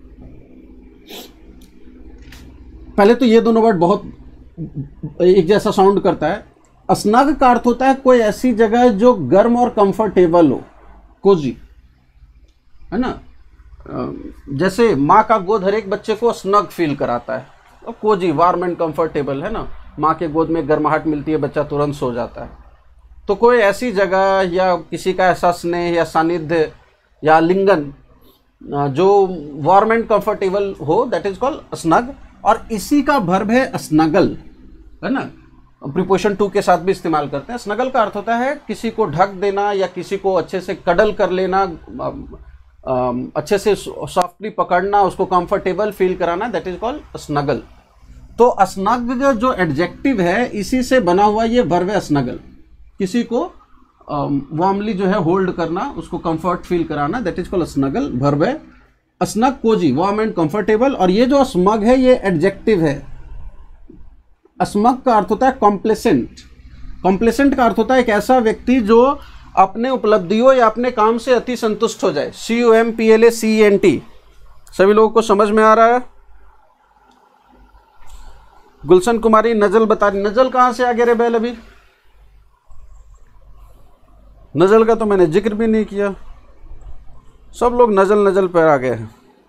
पहले तो ये दोनों वर्ड बहुत एक जैसा साउंड करता है। स्नग का अर्थ होता है कोई ऐसी जगह जो गर्म और कंफर्टेबल हो, कोजी, है ना। जैसे माँ का गोद हर एक बच्चे को स्नग फील कराता है, और कोजी, वार्म एंड कंफर्टेबल, है ना। माँ के गोद में गर्माहट मिलती है, बच्चा तुरंत सो जाता है। तो कोई ऐसी जगह या किसी का ऐसा स्नेह या सानिध्य या लिंगन जो वार्म एंड कंफर्टेबल हो, दैट इज कॉल्ड स्नग। और इसी का वर्ब है स्नगल, है ना। प्रीपोजिशन टू के साथ भी इस्तेमाल करते हैं। स्नगल का अर्थ होता है किसी को ढक देना या किसी को अच्छे से कडल कर लेना, अच्छे से सॉफ्टली पकड़ना, उसको कंफर्टेबल फील कराना, दैट इज कॉल्ड स्नगल। तो अस्नग जो एडजेक्टिव है इसी से बना हुआ ये वर्ब है स्नगल, किसी को वार्मली जो है होल्ड करना, उसको कंफर्ट फील कराना, that is called snuggle, verb है। Snug cosy, warm and comfortable. और ये जो स्मग है ये एडजेक्टिव है। स्मग का अर्थ होता है कॉम्प्लेसेंट। कॉम्प्लेसेंट का अर्थ होता है एक ऐसा व्यक्ति जो अपने उपलब्धियों या अपने काम से अति संतुष्ट हो जाए। C U M P L A C N T, सभी लोगों को समझ में आ रहा है? गुलशन कुमारी नजल बता रही, नजल कहां से आ गया रे बैल? अभी नजल का तो मैंने जिक्र भी नहीं किया, सब लोग नजल नजल पर आ गए हैं।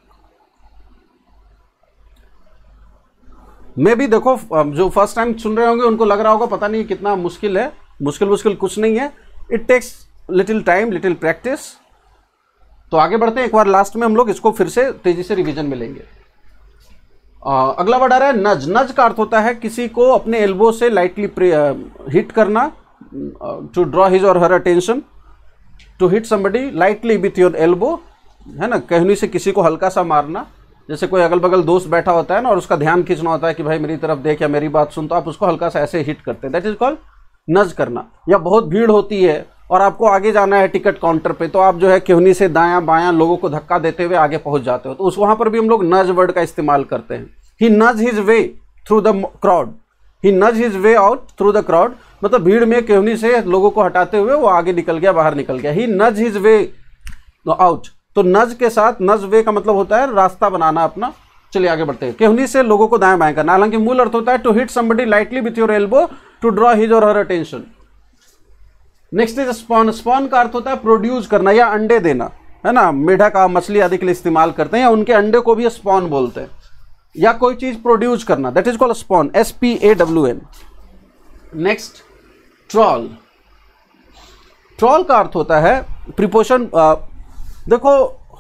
मैं भी देखो, जो फर्स्ट टाइम सुन रहे होंगे उनको लग रहा होगा पता नहीं कितना मुश्किल है। मुश्किल मुश्किल कुछ नहीं है, it takes little time, little practice. तो आगे बढ़ते हैं, एक बार लास्ट में हम लोग इसको फिर से तेजी से रिवीजन में लेंगे। आ, अगला वर्ड आ रहा है नज। नज का अर्थ होता है किसी को अपने एल्बो से लाइटली हिट करना, टू ड्रॉ हिज और her attention, to hit somebody lightly with your elbow, है ना, कहनी से किसी को हल्का सा मारना। जैसे कोई अगल बगल दोस्त बैठा होता है ना और उसका ध्यान खींचना होता है कि भाई मेरी तरफ देख या मेरी बात सुन, तो आप उसको हल्का सा ऐसे हिट करते हैं, दैट इज कॉल्ड नज करना। या बहुत भीड़ होती है और आपको आगे जाना है टिकट काउंटर पे, तो आप जो है केहनी से दायां बायां लोगों को धक्का देते हुए आगे पहुंच जाते हो, तो उस वहां पर भी हम लोग नज वर्ड का इस्तेमाल करते हैं। He nudge his way through the crowd, he nudge his way out through the crowd, मतलब भीड़ में केहनी से लोगों को हटाते हुए वो आगे निकल गया, बाहर निकल गया। ही नज हिज वे आउट, तो नज के साथ नज वे का मतलब होता है रास्ता बनाना अपना। चलिए आगे बढ़ते हैं। केहनी से लोगों को दाएं बाएं करना, हालांकि मूल अर्थ होता है to hit somebody lightly with your elbow to draw his और her attention. Next is spawn. Spawn का अर्थ होता है प्रोड्यूस करना या अंडे देना, है ना। मेढक का मछली आदि के लिए इस्तेमाल करते हैं, या उनके अंडे को भी स्पॉन बोलते हैं, या कोई चीज प्रोड्यूस करना, that is called spawn, S P A W N. Next trawl. Trawl का अर्थ होता है प्रीपोजिशन, देखो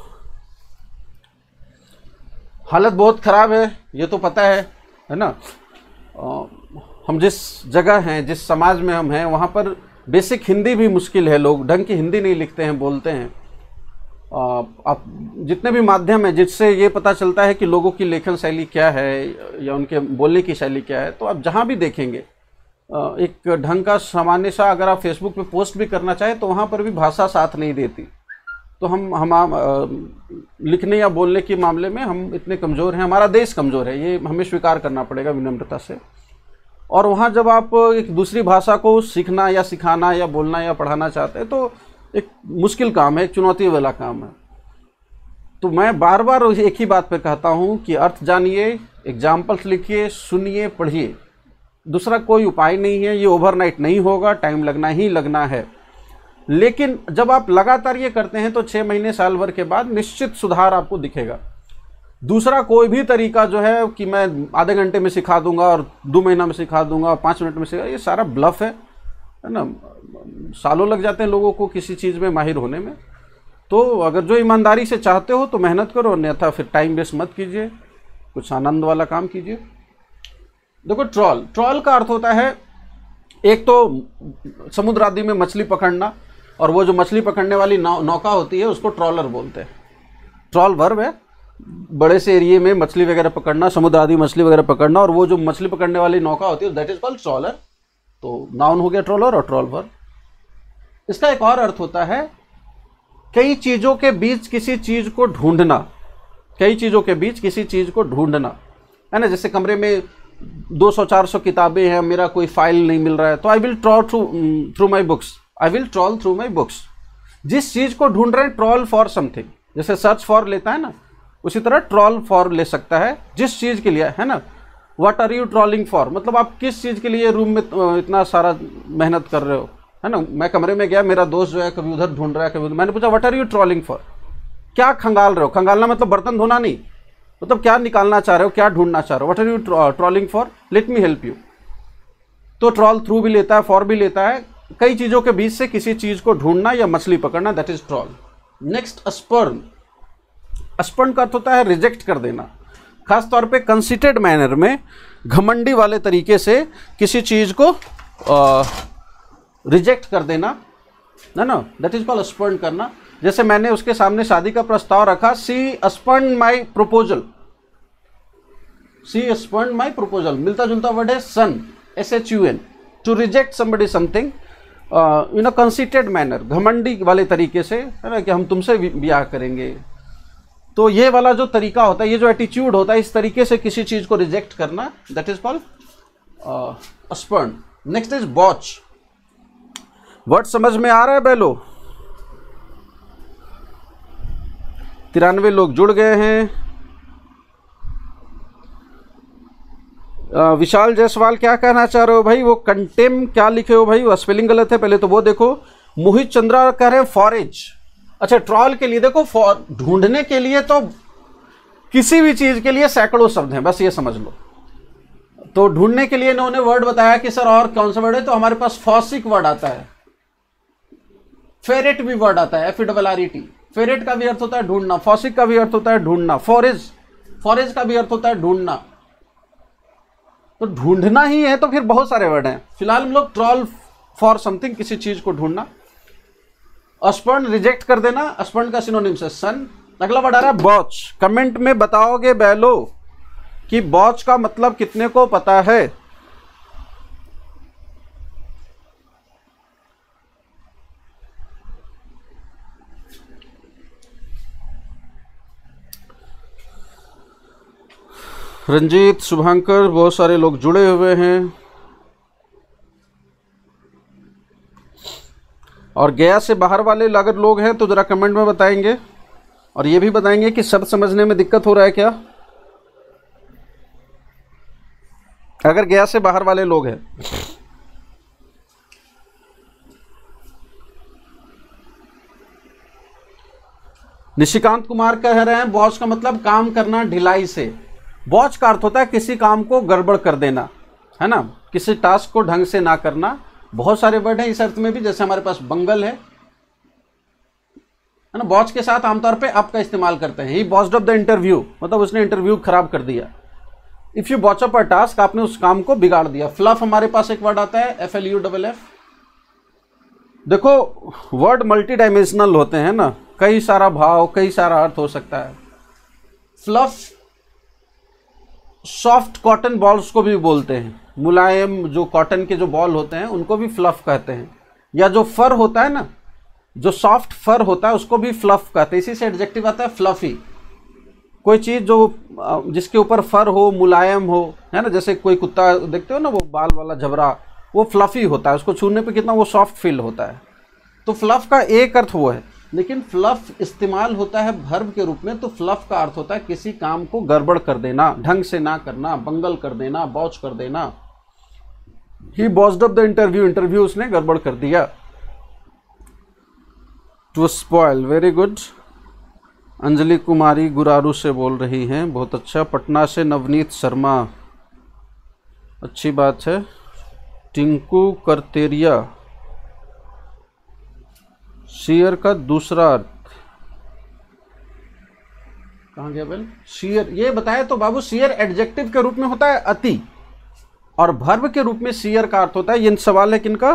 हालत बहुत ख़राब है ये तो पता है है ना। आ, हम जिस जगह हैं, जिस समाज में हम हैं, वहाँ पर बेसिक हिंदी भी मुश्किल है, लोग ढंग की हिंदी नहीं लिखते हैं, बोलते हैं। आ, आप जितने भी माध्यम हैं जिससे ये पता चलता है कि लोगों की लेखन शैली क्या है या उनके बोलने की शैली क्या है, तो आप जहाँ भी देखेंगे आ, एक ढंग का सामान्य सा, अगर आप फेसबुक पे पोस्ट भी करना चाहें तो वहाँ पर भी भाषा साथ नहीं देती। तो हम हम आ, लिखने या बोलने के मामले में हम इतने कमज़ोर हैं, हमारा देश कमज़ोर है, ये हमें स्वीकार करना पड़ेगा विनम्रता से। और वहाँ जब आप एक दूसरी भाषा को सीखना या सिखाना या बोलना या पढ़ाना चाहते हैं तो एक मुश्किल काम है, एक चुनौती वाला काम है। तो मैं बार बार एक ही बात पे कहता हूँ कि अर्थ जानिए, एग्जाम्पल्स लिखिए, सुनिए, पढ़िए, दूसरा कोई उपाय नहीं है। ये ओवरनाइट नहीं होगा, टाइम लगना ही लगना है। लेकिन जब आप लगातार ये करते हैं तो छः महीने साल भर के बाद निश्चित सुधार आपको दिखेगा। दूसरा कोई भी तरीका जो है कि मैं आधे घंटे में सिखा दूंगा और दो महीना में सिखा दूंगा और पाँच मिनट में सिखा, ये सारा ब्लफ है, है ना। सालों लग जाते हैं लोगों को किसी चीज़ में माहिर होने में। तो अगर जो ईमानदारी से चाहते हो तो मेहनत करो, अन्यथा फिर टाइम वेस्ट मत कीजिए, कुछ आनंद वाला काम कीजिए। देखो ट्रॉल, ट्रॉल का अर्थ होता है एक तो समुद्र आदि में मछली पकड़ना, और वो जो मछली पकड़ने वाली नौ, नौका होती है उसको ट्रॉलर बोलते हैं। ट्रॉल वर्ब है, बड़े से एरिया में मछली वगैरह पकड़ना, समुद्र आदि मछली वगैरह पकड़ना, और वो जो मछली पकड़ने वाली नौका होती है दैट इज कॉल्ड ट्रॉलर। तो नाउन हो गया ट्रॉलर और ट्रॉल वर्ब। इसका एक और अर्थ होता है कई चीज़ों के बीच किसी चीज़ को ढूंढना, कई चीज़ों के बीच किसी चीज़ को ढूंढना, है ना। जैसे कमरे में दो सौ चार सौ किताबें हैं, मेरा कोई फाइल नहीं मिल रहा है, तो I will trawl through through my books, I will trawl through my books. जिस चीज़ को ढूंढ रहे हैं, ट्रॉल फॉर समथिंग, जैसे सर्च फॉर लेता है ना, उसी तरह ट्रॉल फॉर ले सकता है जिस चीज़ के लिए, है ना। What are you trawling for, मतलब आप किस चीज़ के लिए रूम में इतना सारा मेहनत कर रहे हो, है ना। मैं कमरे में गया, मेरा दोस्त जो है कभी उधर ढूंढ रहा है, कभी उधर, मैंने पूछा what are you trawling for, क्या खंगाल रहे हो। खंगालना मतलब बर्तन धोना नहीं, मतलब क्या निकालना चाह रहे हो, क्या ढूंढना चाह रहे हो। What are you trawling for, let me help you. तो ट्रॉल थ्रू भी लेता है, फॉर भी लेता है, कई चीज़ों के बीच से किसी चीज़ को ढूंढना या मछली पकड़ना, that is trawl. Next spurn. Spurn का अर्थ होता है रिजेक्ट कर देना। खास तौर पे कंसीटेड मैनर में, घमंडी वाले तरीके से किसी चीज को रिजेक्ट कर देना, है ना, दैट इज कॉल्ड स्पर्न करना। जैसे मैंने उसके सामने शादी का प्रस्ताव रखा, she spurn my proposal, she spurn my proposal, मिलता जुलता वर्ड है shun, S H U N, to reject somebody something in a conceited manner, घमंडी वाले तरीके से, है ना, कि हम तुमसे ब्याह करेंगे। तो ये वाला जो तरीका होता है, ये जो एटीट्यूड होता है, इस तरीके से किसी चीज को रिजेक्ट करना, that is called spurn. Next is botch. Word समझ में आ रहा है बेलो? तिरानवे लोग जुड़ गए हैं। uh, विशाल जायसवाल क्या कहना चाह रहे हो भाई? वो कंटेम क्या लिखे हो भाई? वो स्पेलिंग गलत है, पहले तो वो देखो। मोहित चंद्रा कह रहे हैं फॉरेज। अच्छा, ट्रॉल के लिए देखो, फॉर ढूंढने के लिए तो किसी भी चीज के लिए सैकड़ों शब्द हैं, बस ये समझ लो। तो ढूंढने के लिए इन्होंने वर्ड बताया कि सर और कौन सा वर्ड है, तो हमारे पास फॉसिक वर्ड आता है, फेरेट भी वर्ड आता है, F double R E T. Ferret का भी अर्थ होता है ढूंढना, फॉसिक का भी अर्थ होता है ढूंढना, फॉरेज फॉरेज का भी अर्थ होता है ढूंढना। तो ढूंढना ही है तो फिर बहुत सारे वर्ड हैं। फिलहाल हम लोग ट्रॉल फॉर समथिंग, किसी चीज को ढूंढना। स्पर्न रिजेक्ट कर देना, स्पर्न का सिनोनिम्स है सन। अगला वर्ड आ रहा है बॉच। कमेंट में बताओगे बैलो कि बॉच का मतलब कितने को पता है? रंजीत, शुभांकर, बहुत सारे लोग जुड़े हुए हैं। और गया से बाहर वाले अगर लोग हैं तो जरा कमेंट में बताएंगे, और ये भी बताएंगे कि शब्द समझने में दिक्कत हो रहा है क्या, अगर गया से बाहर वाले लोग हैं। निशिकांत कुमार कह रहे हैं बॉच का मतलब काम करना ढिलाई से। बॉच का अर्थ होता है किसी काम को गड़बड़ कर देना, है ना, किसी टास्क को ढंग से ना करना। बहुत सारे वर्ड हैं इस अर्थ में भी, जैसे हमारे पास बंगल है, है ना। बॉच के साथ आमतौर पे अप का इस्तेमाल करते हैं। He botched up the interview, मतलब उसने इंटरव्यू खराब कर दिया। If you botch up a task, आपने उस काम को बिगाड़ दिया। फ्लफ हमारे पास एक वर्ड आता है, F L U double F. देखो वर्ड मल्टी डायमेंशनल होते हैं ना, कई सारा भाव, कई सारा अर्थ हो सकता है। फ्लफ सॉफ्ट कॉटन बॉल्स को भी बोलते हैं, मुलायम जो कॉटन के जो बॉल होते हैं उनको भी फ्लफ कहते हैं। या जो फर होता है ना, जो सॉफ्ट फर होता है उसको भी फ्लफ कहते हैं। इसी से एडजेक्टिव आता है फ्लफी। कोई चीज़ जो जिसके ऊपर फर हो, मुलायम हो, है ना, जैसे कोई कुत्ता देखते हो ना, वो बाल वाला झबरा, वो फ्लफी होता है, उसको छूने पे कितना वो सॉफ्ट फील होता है। तो फ्लफ का एक अर्थ वो है, लेकिन फ्लफ इस्तेमाल होता है वर्ब के रूप में। तो फ्लफ का अर्थ होता है किसी काम को गड़बड़ कर देना, ढंग से ना करना, बंगल कर देना, बॉच कर देना। He botched up the interview, interview उसने गड़बड़ कर दिया। To spoil, very good. Anjali Kumari गुरारू से बोल रही हैं, बहुत अच्छा। पटना से नवनीत शर्मा, अच्छी बात है। टिंकू करतेरिया, शेयर का दूसरा अर्थ कहाँ गया बेल? शेयर, ये बताया तो बाबू, शेयर एडजेक्टिव के रूप में होता है अति, और वर्ब के रूप में शेयर का अर्थ होता है। ये सवाल है किनका?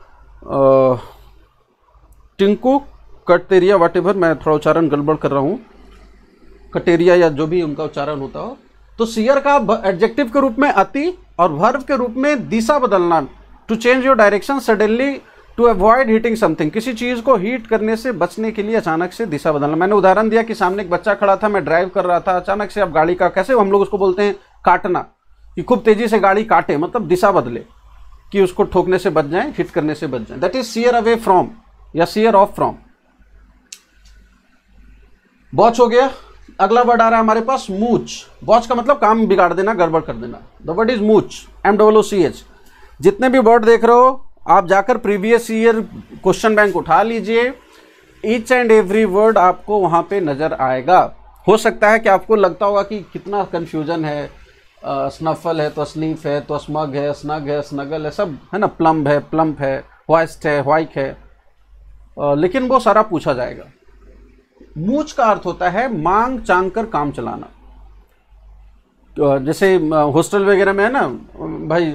टिंकू कटेरिया, वाट एवर, मैं थोड़ा उच्चारण गड़बड़ कर रहा हूँ, कटेरिया या जो भी उनका उच्चारण होता हो। तो शेयर का एडजेक्टिव के रूप में अति, और वर्ब के रूप में दिशा बदलना, to change your direction suddenly to avoid hitting something, किसी चीज को हीट करने से बचने के लिए अचानक से दिशा बदलना। मैंने उदाहरण दिया कि सामने एक बच्चा खड़ा था, मैं ड्राइव कर रहा था, अचानक से अब गाड़ी का, कैसे हम लोग उसको बोलते हैं काटना, कि खूब तेजी से गाड़ी काटे, मतलब दिशा बदले, कि उसको ठोकने से बच जाए, हिट करने से बच जाए। That is sheer away from या शेयर ऑफ फ्रॉम। बॉच हो गया। अगला वर्ड आ रहा है हमारे पास मूच। बॉच का मतलब काम बिगाड़ देना, गड़बड़ कर देना। The word is mooch, M double O C H. जितने भी वर्ड देख रहे हो आप जाकर प्रीवियस ईयर क्वेश्चन बैंक उठा लीजिए, ईच एंड एवरी वर्ड आपको वहां पे नजर आएगा। हो सकता है कि आपको लगता होगा कि कितना कंफ्यूजन है, स्नफल है तो स्नीफ है, तो स्मग है, स्नग है, स्नगल है, सब है ना, प्लम्ब है, प्लम्प है, व्हाइस्ट है, व्हाइक है, आ, लेकिन वो सारा पूछा जाएगा। मूच का अर्थ होता है मांग चांग कर काम चलाना। जैसे हॉस्टल वगैरह में है ना भाई,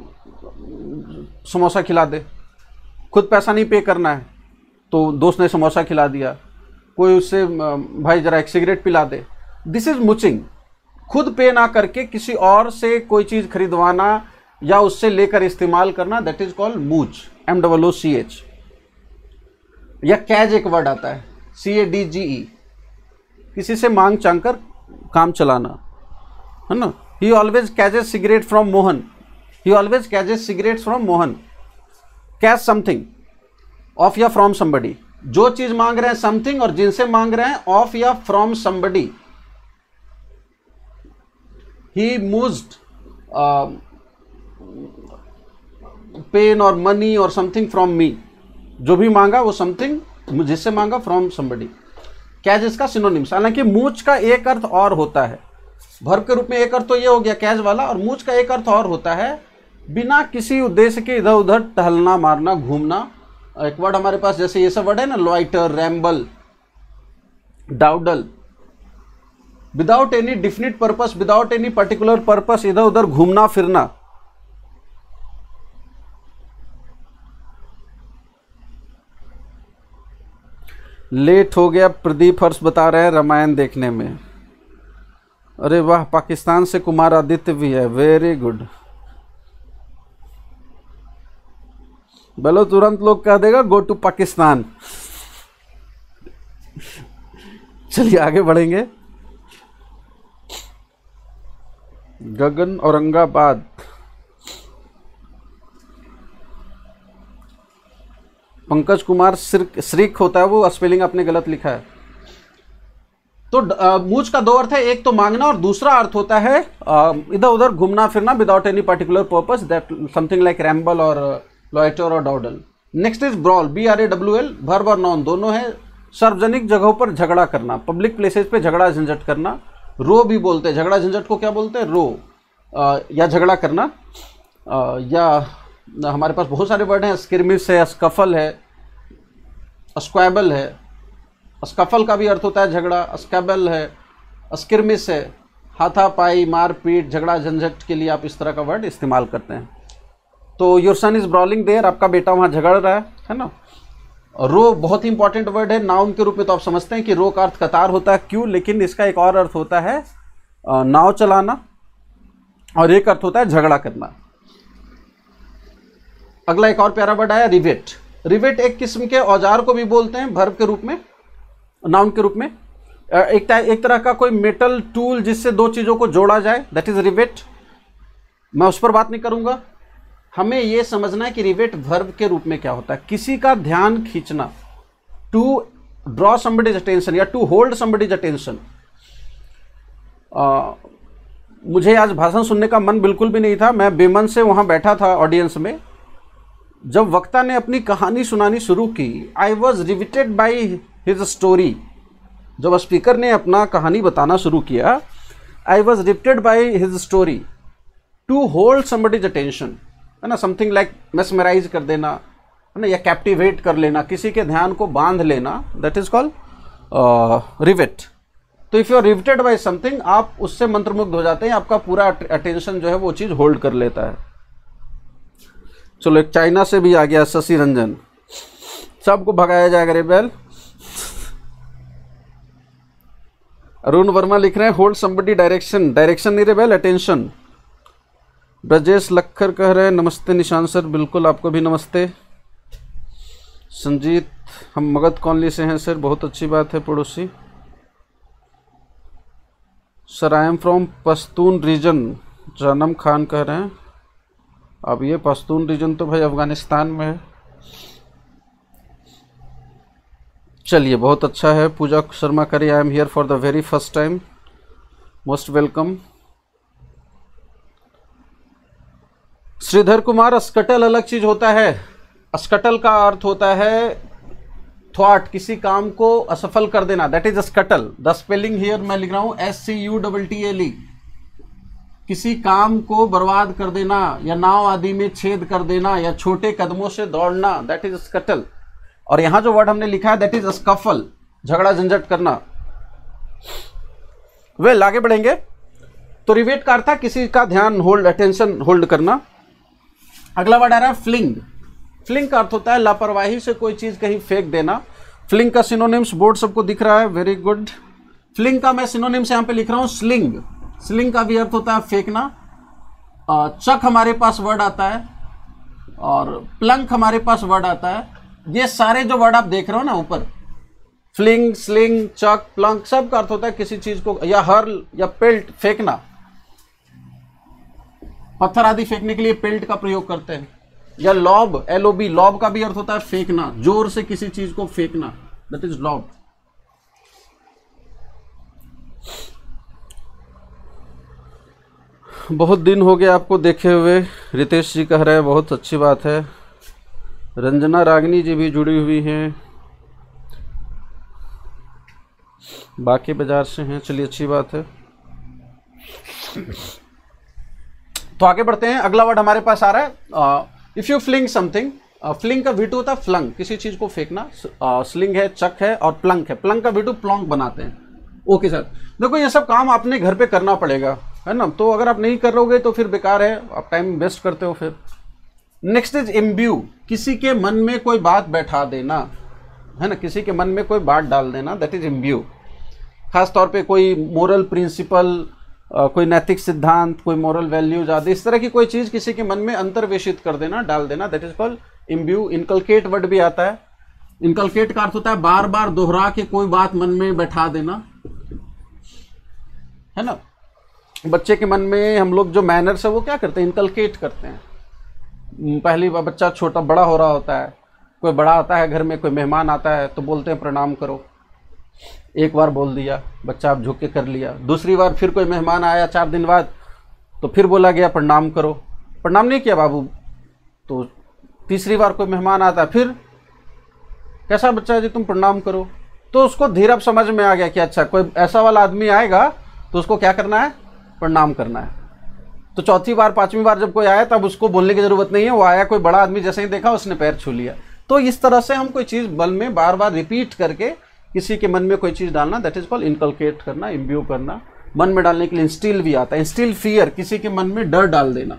समोसा खिला दे, खुद पैसा नहीं पे करना है तो दोस्त ने समोसा खिला दिया, कोई उससे भाई जरा एक सिगरेट पिला दे, दिस इज मूचिंग। खुद पे ना करके किसी और से कोई चीज़ खरीदवाना या उससे लेकर इस्तेमाल करना, that is called mooch, M double O C H. या कैज एक वर्ड आता है, सी ए डी जी ई, किसी से मांग चांग कर काम चलाना, है ना। He always cadges cigarette from Mohan, he always cadges cigarette from Mohan. Cadge something off या फ्रॉम समबडी, जो चीज मांग रहे हैं समथिंग, और जिनसे मांग रहे हैं ऑफ या from somebody. He mooched pen और मनी और समथिंग फ्रॉम मी, जो भी मांगा वो समथिंग जिससे मांगा फ्रॉम समबडी। कैज इसका सिनोनिम्स। हालांकि मूच का एक अर्थ और होता है, वर्ब के रूप में एक अर्थ तो ये हो गया कैज वाला, और मूच का एक अर्थ और होता है बिना किसी उद्देश्य के इधर उधर टहलना मारना घूमना। एक वर्ड हमारे पास जैसे ये सब वर्ड है ना, loiter, ramble, dawdle, without any definite purpose, without any particular purpose, इधर उधर घूमना फिरना। लेट हो गया प्रदीप हर्ष बता रहे हैं रामायण देखने में। अरे वाह, पाकिस्तान से कुमार आदित्य भी है, वेरी गुड। बोलो तुरंत लोग कह देगा गो टू पाकिस्तान। चलिए आगे बढ़ेंगे। गगन औरंगाबाद, पंकज कुमार श्रीक होता है, वो स्पेलिंग आपने गलत लिखा है। तो मूच का दो अर्थ है, एक तो मांगना और दूसरा अर्थ होता है इधर उधर घूमना फिरना without any particular purpose, that something like ramble और लॉइटर और dawdle. Next is brawl, B R A W L, verb और नॉन दोनों है। सार्वजनिक जगहों पर झगड़ा करना, पब्लिक प्लेसेस पे झगड़ा झंझट करना। रो भी बोलते हैं, झगड़ा झंझट को क्या बोलते हैं, रो, आ, या झगड़ा करना। आ, या हमारे पास बहुत सारे वर्ड हैं, स्किर्मिस है, स्कफल है, स्क्वैबल है। स्कफल का भी अर्थ होता है झगड़ा, स्कैबल है, स्किर्मिस है, हाथापाई, मारपीट, झगड़ा झंझट के लिए आप इस तरह का वर्ड इस्तेमाल करते हैं। तो your son is brawling there, आपका बेटा वहाँ झगड़ रहा है, है ना। रो बहुत ही इंपॉर्टेंट वर्ड है, नाउन के रूप में तो आप समझते हैं कि रो का अर्थ कतार होता है, क्यों, लेकिन इसका एक और अर्थ होता है नाव चलाना, और एक अर्थ होता है झगड़ा करना। अगला एक और प्यारा वर्ड आया रिवेट। रिवेट एक किस्म के औजार को भी बोलते हैं, वर्ब के रूप में, नाउन के रूप में। एक एक तरह का कोई मेटल टूल जिससे दो चीजों को जोड़ा जाए, दैट इज रिवेट। मैं उस पर बात नहीं करूंगा, हमें यह समझना है कि रिवेट वर्ब के रूप में क्या होता है, किसी का ध्यान खींचना, टू ड्रॉ समबडीज अटेंशन या टू होल्ड समबडीज अटेंशन। मुझे आज भाषण सुनने का मन बिल्कुल भी नहीं था, मैं बेमन से वहां बैठा था ऑडियंस में। जब वक्ता ने अपनी कहानी सुनानी शुरू की, I was riveted by his story. जब स्पीकर ने अपना कहानी बताना शुरू किया, I was riveted by his story. To hold somebody's attention, है ना, समथिंग लाइक मेस्मराइज कर देना, है ना, या कैप्टिवेट कर लेना, किसी के ध्यान को बांध लेना, दैट इज कॉल्ड रिवेट। तो if you are riveted by something, आप उससे मंत्रमुग्ध हो जाते हैं, आपका पूरा अटेंशन जो है वो चीज होल्ड कर लेता है। चलो एक चाइना से भी आ गया शशि रंजन, सबको भगाया जाएगा रेबेल। अरुण वर्मा लिख रहे हैं होल्ड समबडी डायरेक्शन, डायरेक्शन नहीं रेबेल, अटेंशन। ब्रजेश लखर कह रहे हैं नमस्ते निशान सर, बिल्कुल आपको भी नमस्ते। संजीत, हम मगध कॉलोनी से हैं सर, बहुत अच्छी बात है पड़ोसी। Sir I am from Pashtun region, Janam Khan कह रहे हैं। अब ये पश्तून रीजन तो भाई अफगानिस्तान में है। चलिए बहुत अच्छा है। पूजा शर्मा करी, I am here for the very first time, most welcome. Shridhar Kumar, scuttle अलग चीज होता है। स्कटल का अर्थ होता है थॉट, किसी काम को असफल कर देना, that is scuttle. The spelling here मैं लिख रहा हूं S C U double T L E. किसी काम को बर्बाद कर देना, या नाव आदि में छेद कर देना, या छोटे कदमों से दौड़ना, दैट इज स्कटल। और यहां जो वर्ड हमने लिखा है दैट इज स्कफल, झगड़ा झंझट करना। वेल आगे बढ़ेंगे। तो रिवेट का अर्थ था किसी का ध्यान होल्ड, अटेंशन होल्ड करना। अगला वर्ड आ रहा है फ्लिंग। फ्लिंग का अर्थ होता है लापरवाही से कोई चीज कहीं फेंक देना। फ्लिंग का सिनोनिम्स बोर्ड सबको दिख रहा है, वेरी गुड। फ्लिंग का मैं सिनोनिम्स यहाँ पे लिख रहा हूँ स्लिंग। स्लिंग का भी अर्थ होता है फेंकना। चक हमारे पास वर्ड आता है और प्लंक हमारे पास वर्ड आता है। ये सारे जो वर्ड आप देख रहे हो ना ऊपर, फ्लिंग, स्लिंग, चक, प्लंक, सब का अर्थ होता है किसी चीज को या हर्ल या पेल्ट, फेंकना। पत्थर आदि फेंकने के लिए पेल्ट का प्रयोग करते हैं। या lob, L O B, lob का भी अर्थ होता है फेंकना, जोर से किसी चीज को फेंकना, दैट इज लॉब। बहुत दिन हो गया आपको देखे हुए, रितेश जी कह रहे हैं, बहुत अच्छी बात है। रंजना रागनी जी भी जुड़ी हुई हैं, बाकी बाजार से हैं, चलिए अच्छी बात है। तो आगे बढ़ते हैं। अगला वर्ड हमारे पास आ रहा है if you fling something. Fling का वीटू होता है फ्लंग, किसी चीज को फेंकना। स्लिंग है, चक है और प्लंक है। प्लंक का वीटू प्लॉन्क बनाते हैं। ओके सर, देखो ये सब काम आपने घर पे करना पड़ेगा, है ना। तो अगर आप नहीं करोगे तो फिर बेकार है, आप टाइम वेस्ट करते हो फिर। नेक्स्ट इज इम्ब्यू, किसी के मन में कोई बात बैठा देना, है ना, किसी के मन में कोई बात डाल देना, दैट इज इम्ब्यू। खास तौर पे कोई मोरल प्रिंसिपल, कोई नैतिक सिद्धांत, कोई मोरल वैल्यूज आदि, इस तरह की कोई चीज किसी के मन में अंतर्वेशित कर देना, डाल देना, that is called imbue. Inculcate word भी आता है। इनकलकेट का अर्थ होता है बार बार दोहरा के कोई बात मन में बैठा देना, है ना। बच्चे के मन में हम लोग जो मैनर्स है वो क्या करते हैं, इनकलकेट करते हैं। पहली बार बच्चा छोटा बड़ा हो रहा होता है, कोई बड़ा आता है घर में, कोई मेहमान आता है तो बोलते हैं प्रणाम करो। एक बार बोल दिया, बच्चा आप झुक के कर लिया। दूसरी बार फिर कोई मेहमान आया चार दिन बाद तो फिर बोला गया प्रणाम करो, प्रणाम नहीं किया बाबू। तो तीसरी बार कोई मेहमान आता है, फिर कैसा बच्चा है जी तुम प्रणाम करो। तो उसको धीरे समझ में आ गया कि अच्छा कोई ऐसा वाला आदमी आएगा तो उसको क्या करना है, प्रणाम करना है। तो चौथी बार पांचवी बार जब कोई आया तब उसको बोलने की जरूरत नहीं है, वो आया कोई बड़ा आदमी, जैसे ही देखा उसने पैर छू लिया। तो इस तरह से हम कोई चीज बल में बार बार रिपीट करके किसी के मन में कोई चीज डालना, दैट इज कॉल्ड इनकलकेट करना, इम्ब्यू करना। मन में डालने के लिए इंस्टिल भी आता है। इंस्टिल फियर, किसी के मन में डर डाल देना।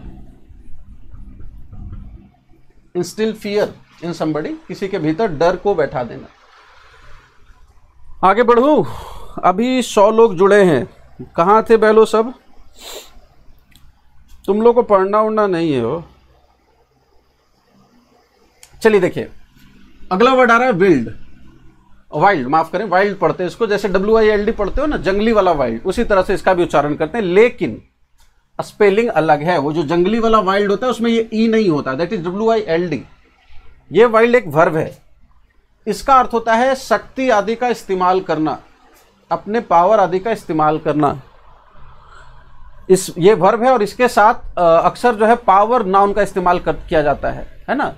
इंस्टिल फियर इन समबडी, किसी के भीतर डर को बैठा देना। आगे बढ़ूं, अभी सौ लोग जुड़े हैं, कहाँ थे बैलो सब? तुम लोग को पढ़ना उड़ना नहीं है हो। चलिए देखिए, अगला वर्ड आ रहा है विल्ड, वाइल्ड, माफ करें, वाइल्ड पढ़ते हैं इसको, जैसे डब्ल्यू आई एल डी पढ़ते हो ना, जंगली वाला वाइल्ड, उसी तरह से इसका भी उच्चारण करते हैं, लेकिन स्पेलिंग अलग है। वो जो जंगली वाला वाइल्ड होता है उसमें ये ई नहीं होता, that is W I L D. ये वाइल्ड एक वर्ब है। इसका अर्थ होता है शक्ति आदि का इस्तेमाल करना, अपने पावर आदि का इस्तेमाल करना। इस ये वर्ब है और इसके साथ अक्सर जो है पावर नाउन का इस्तेमाल कर किया जाता है, है ना।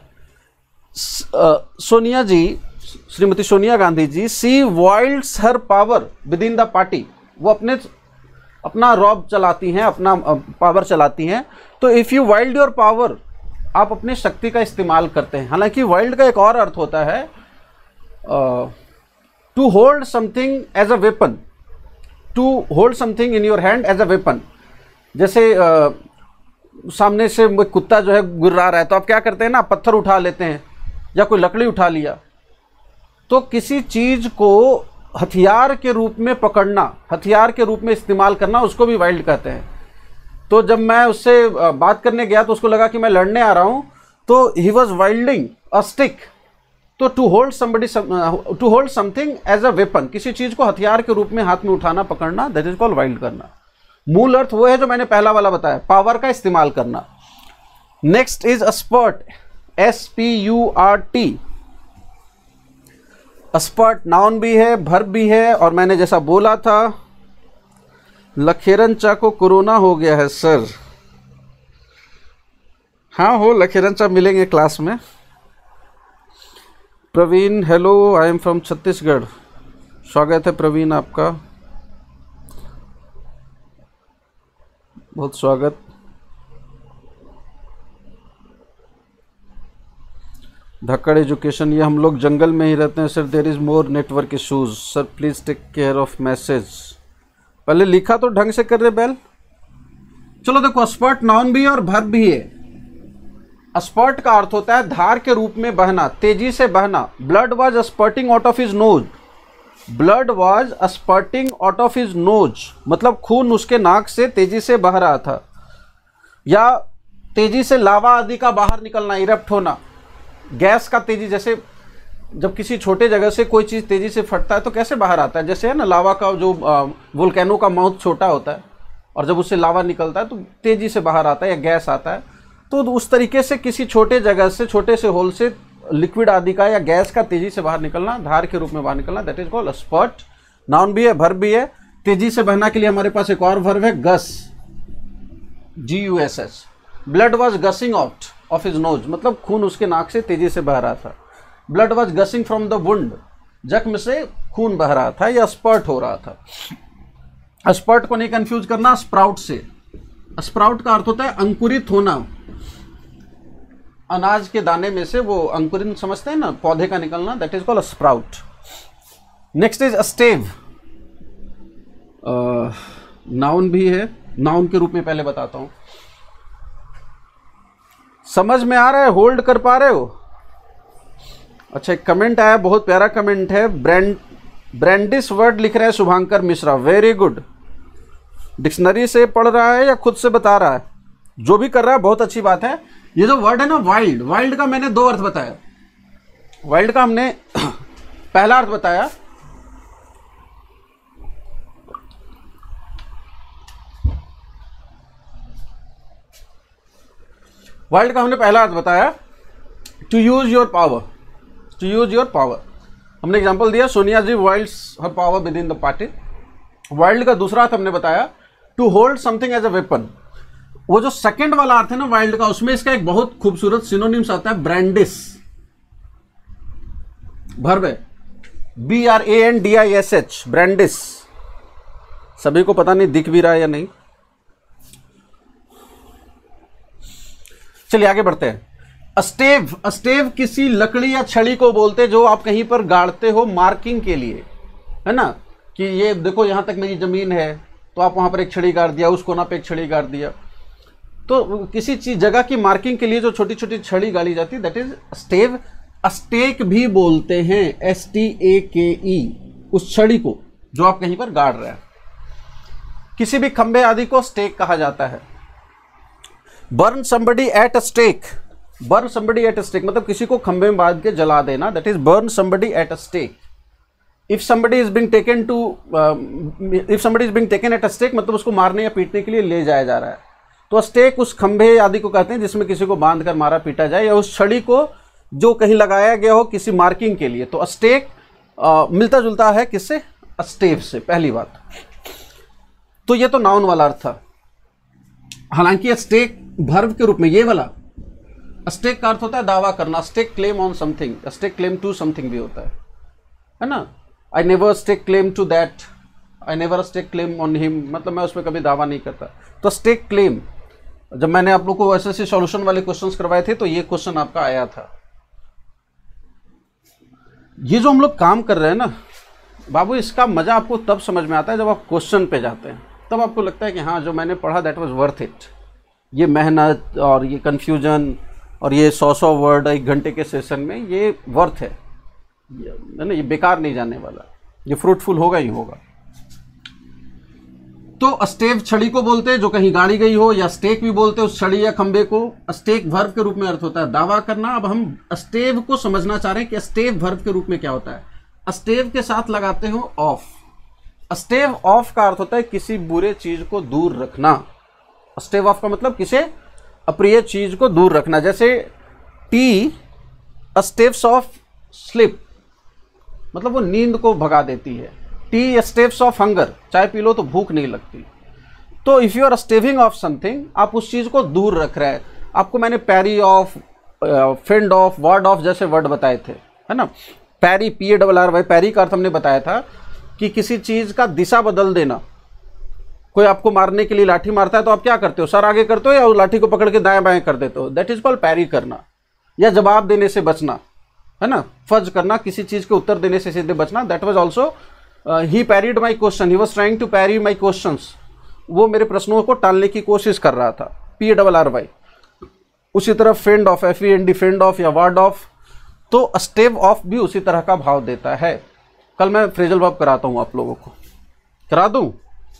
Sonia ji, Shrimati Sonia Gandhi ji, she wields her power within the party, वो अपने अपना रॉब चलाती हैं, अपना पावर चलाती हैं। तो if you wield your power, आप अपनी शक्ति का इस्तेमाल करते हैं। हालांकि वाइल्ड का एक और अर्थ होता है to hold something as a weapon, to hold something in your hand as a weapon. जैसे uh, सामने से कुत्ता जो है गुर्रा रहा है तो आप क्या करते हैं ना, पत्थर उठा लेते हैं या कोई लकड़ी उठा लिया। तो किसी चीज को हथियार के रूप में पकड़ना, हथियार के रूप में इस्तेमाल करना, उसको भी वाइल्ड कहते हैं। तो जब मैं उससे बात करने गया तो उसको लगा कि मैं लड़ने आ रहा हूं, तो he was wielding a stick. तो to hold somebody, to hold something as a weapon, किसी चीज को हथियार के रूप में हाथ में उठाना, पकड़ना, दैट इज कॉल्ड वाइल्ड करना। मूल अर्थ वो है जो मैंने पहला वाला बताया, पावर का इस्तेमाल करना। Next is spurt, S P U R T. Spurt noun भी है, वर्ब भी है, और मैंने जैसा बोला था लखेरन चा को कोरोना हो गया है सर। हाँ हो, लखेरन चा मिलेंगे क्लास में। Praveen, hello, I am from Chhattisgarh. स्वागत है प्रवीण आपका, बहुत स्वागत। धक्कड़ एजुकेशन, ये हम लोग जंगल में ही रहते हैं sir, there is more network issues sir, please take care of message. पहले लिखा तो ढंग से कर रहे बैल, चलो देखो, स्पर्ट नाउन भी है और वर्ब भी है। स्पर्ट का अर्थ होता है धार के रूप में बहना, तेजी से बहना। Blood was spurting out of his nose, blood was spurting out of his nose मतलब खून उसके नाक से तेजी से बह रहा था। या तेजी से लावा आदि का बाहर निकलना, इरप्ट होना। गैस का तेजी, जैसे जब किसी छोटे जगह से कोई चीज़ तेजी से फटता है तो कैसे बाहर आता है, जैसे है ना लावा का जो वोल्केनो का माउथ छोटा होता है और जब उससे लावा निकलता है तो तेजी से बाहर आता है या गैस आता है। तो उस तरीके से किसी छोटे जगह से, छोटे से होल से लिक्विड आदि का या गैस का तेजी से बाहर निकलना, धार के रूप में बाहर निकलना, that is called spurt. Noun भी है, वर्ब भी है। तेजी से बहना के लिए हमारे पास एक और वर्ब है, gush, G U S S. Blood was gushing out of his nose मतलब खून उसके नाक से तेजी से बह रहा था। Blood was gushing from the wound, जख्म से खून बह रहा था या स्पर्ट हो रहा था। स्पर्ट को नहीं कंफ्यूज करना स्प्राउट से। स्प्राउट का अर्थ होता है अंकुरित होना, अनाज के दाने में से वो अंकुरित समझते हैं ना, पौधे का निकलना, that is called sprout. Next is stave, noun भी है, नाउन के रूप में पहले बताता हूं। समझ में आ रहा है, होल्ड कर पा रहे हो? अच्छा, एक कमेंट आया, बहुत प्यारा कमेंट है, ब्रांड ब्रांडिस वर्ड लिख रहे हैं Shubhankar Mishra, very good. Dictionary से पढ़ रहा है या खुद से बता रहा है? जो भी कर रहा है बहुत अच्छी बात है। ये जो वर्ड है ना वाइल्ड, वाइल्ड का मैंने दो अर्थ बताया। वाइल्ड का हमने पहला अर्थ बताया वाइल्ड का हमने पहला अर्थ बताया to use your power, to use your power. हमने एग्जांपल दिया, Sonia ji wields her power within the party. Wield का दूसरा अर्थ हमने बताया to hold something as a weapon. वो जो सेकंड वाला अर्थ है ना वाइल्ड का, उसमें इसका एक बहुत खूबसूरत सिनोनिम्स आता है, ब्रांडिस, वर्ब है, B R A N D I S H, brandish. सभी को पता नहीं दिख भी रहा है या नहीं। चलिए आगे बढ़ते हैं। स्टेव, स्टेव किसी लकड़ी या छड़ी को बोलते जो आप कहीं पर गाड़ते हो मार्किंग के लिए, है ना, कि ये देखो यहां तक मेरी जमीन है तो आप वहां पर एक छड़ी गाड़ दिया, उस कोना पे एक छड़ी गाड़ दिया। तो किसी चीज जगह की मार्किंग के लिए जो छोटी छोटी छड़ी गाड़ी जाती है दैट इज स्टेव। स्टेक भी बोलते हैं, एस टी ए के ई, उस छड़ी को जो आप कहीं पर गाड़ रहे हैं। किसी भी खंबे आदि को स्टेक कहा जाता है। Burn somebody at a stake, burn somebody at a stake मतलब किसी को खंबे में बांध के जला देना, that is burn somebody at a stake. If somebody is being taken to if somebody is being taken at a stake मतलब उसको मारने या पीटने के लिए ले जाया जा रहा है। तो स्टेक उस खंभे आदि को कहते हैं जिसमें किसी को बांध कर मारा पीटा जाए, या उस छड़ी को जो कहीं लगाया गया हो किसी मार्किंग के लिए। तो स्टेक मिलता जुलता है किससे? स्टेव से, पहली बात। तो ये तो नाउन वाला अर्थ था। हालांकि स्टेक वर्ब के रूप में, ये वाला स्टेक का अर्थ होता है दावा करना, stake claim on something, stake claim to something भी होता है, है ना। I never stake claim to that, I never stake claim on him मतलब मैं उस पर कभी दावा नहीं करता। तो स्टेक क्लेम, जब मैंने आप लोग को ऐसे ऐसे सॉल्यूशन वाले क्वेश्चंस करवाए थे तो ये क्वेश्चन आपका आया था। ये जो हम लोग काम कर रहे हैं ना बाबू, इसका मजा आपको तब समझ में आता है जब आप क्वेश्चन पे जाते हैं, तब आपको लगता है कि हाँ जो मैंने पढ़ा दैट वाज वर्थ इट। ये मेहनत और ये कन्फ्यूजन और ये सौ सौ वर्ड एक घंटे के सेशन में ये वर्थ है, है ना, ये बेकार नहीं जाने वाला, ये फ्रूटफुल होगा ही होगा। तो स्टेव छड़ी को बोलते हैं जो कहीं गाड़ी गई हो, या स्टेक भी बोलते हैं उस छड़ी या खंबे को। स्टेक वर्ब के रूप में अर्थ होता है दावा करना। अब हम स्टेव को समझना चाह रहे हैं कि स्टेव वर्ब के रूप में क्या होता है। स्टेव के साथ लगाते हो ऑफ। स्टेव ऑफ का अर्थ होता है किसी बुरे चीज को दूर रखना। स्टेव ऑफ का मतलब किसी अप्रिय चीज को दूर रखना। जैसे टी स्टेव्स ऑफ स्लिप मतलब वो नींद को भगा देती है। टी स्टेव्स ऑफ हंगर, चाय पी लो तो भूख नहीं लगती। तो if you are staving off something, आप उस चीज को दूर रख रहे हैं। आपको मैंने parry off, fend off, ward off जैसे वर्ड बताए थे, है ना। Parry, P A double R Y, parry का अर्थ हमने बताया था कि किसी चीज का दिशा बदल देना। कोई आपको मारने के लिए लाठी मारता है तो आप क्या करते हो, सर आगे करते हो या लाठी को पकड़ के दाएं बाएं कर देते हो, दैट इज कॉल्ड पैरी करना। या जवाब देने से बचना, है ना, फर्ज करना, किसी चीज के उत्तर देने से सीधे बचना, that was also he parried my question, he was trying to parry my questions. वो मेरे प्रश्नों को टालने की कोशिश कर रहा था, P A double R Y. उसी तरह fend off, F E N D, fend off या वार्ड ऑफ, तो स्टेव ऑफ भी उसी तरह का भाव देता है। कल मैं फ्रेजल वर्ब कराता हूं आप लोगों को, करा दूं?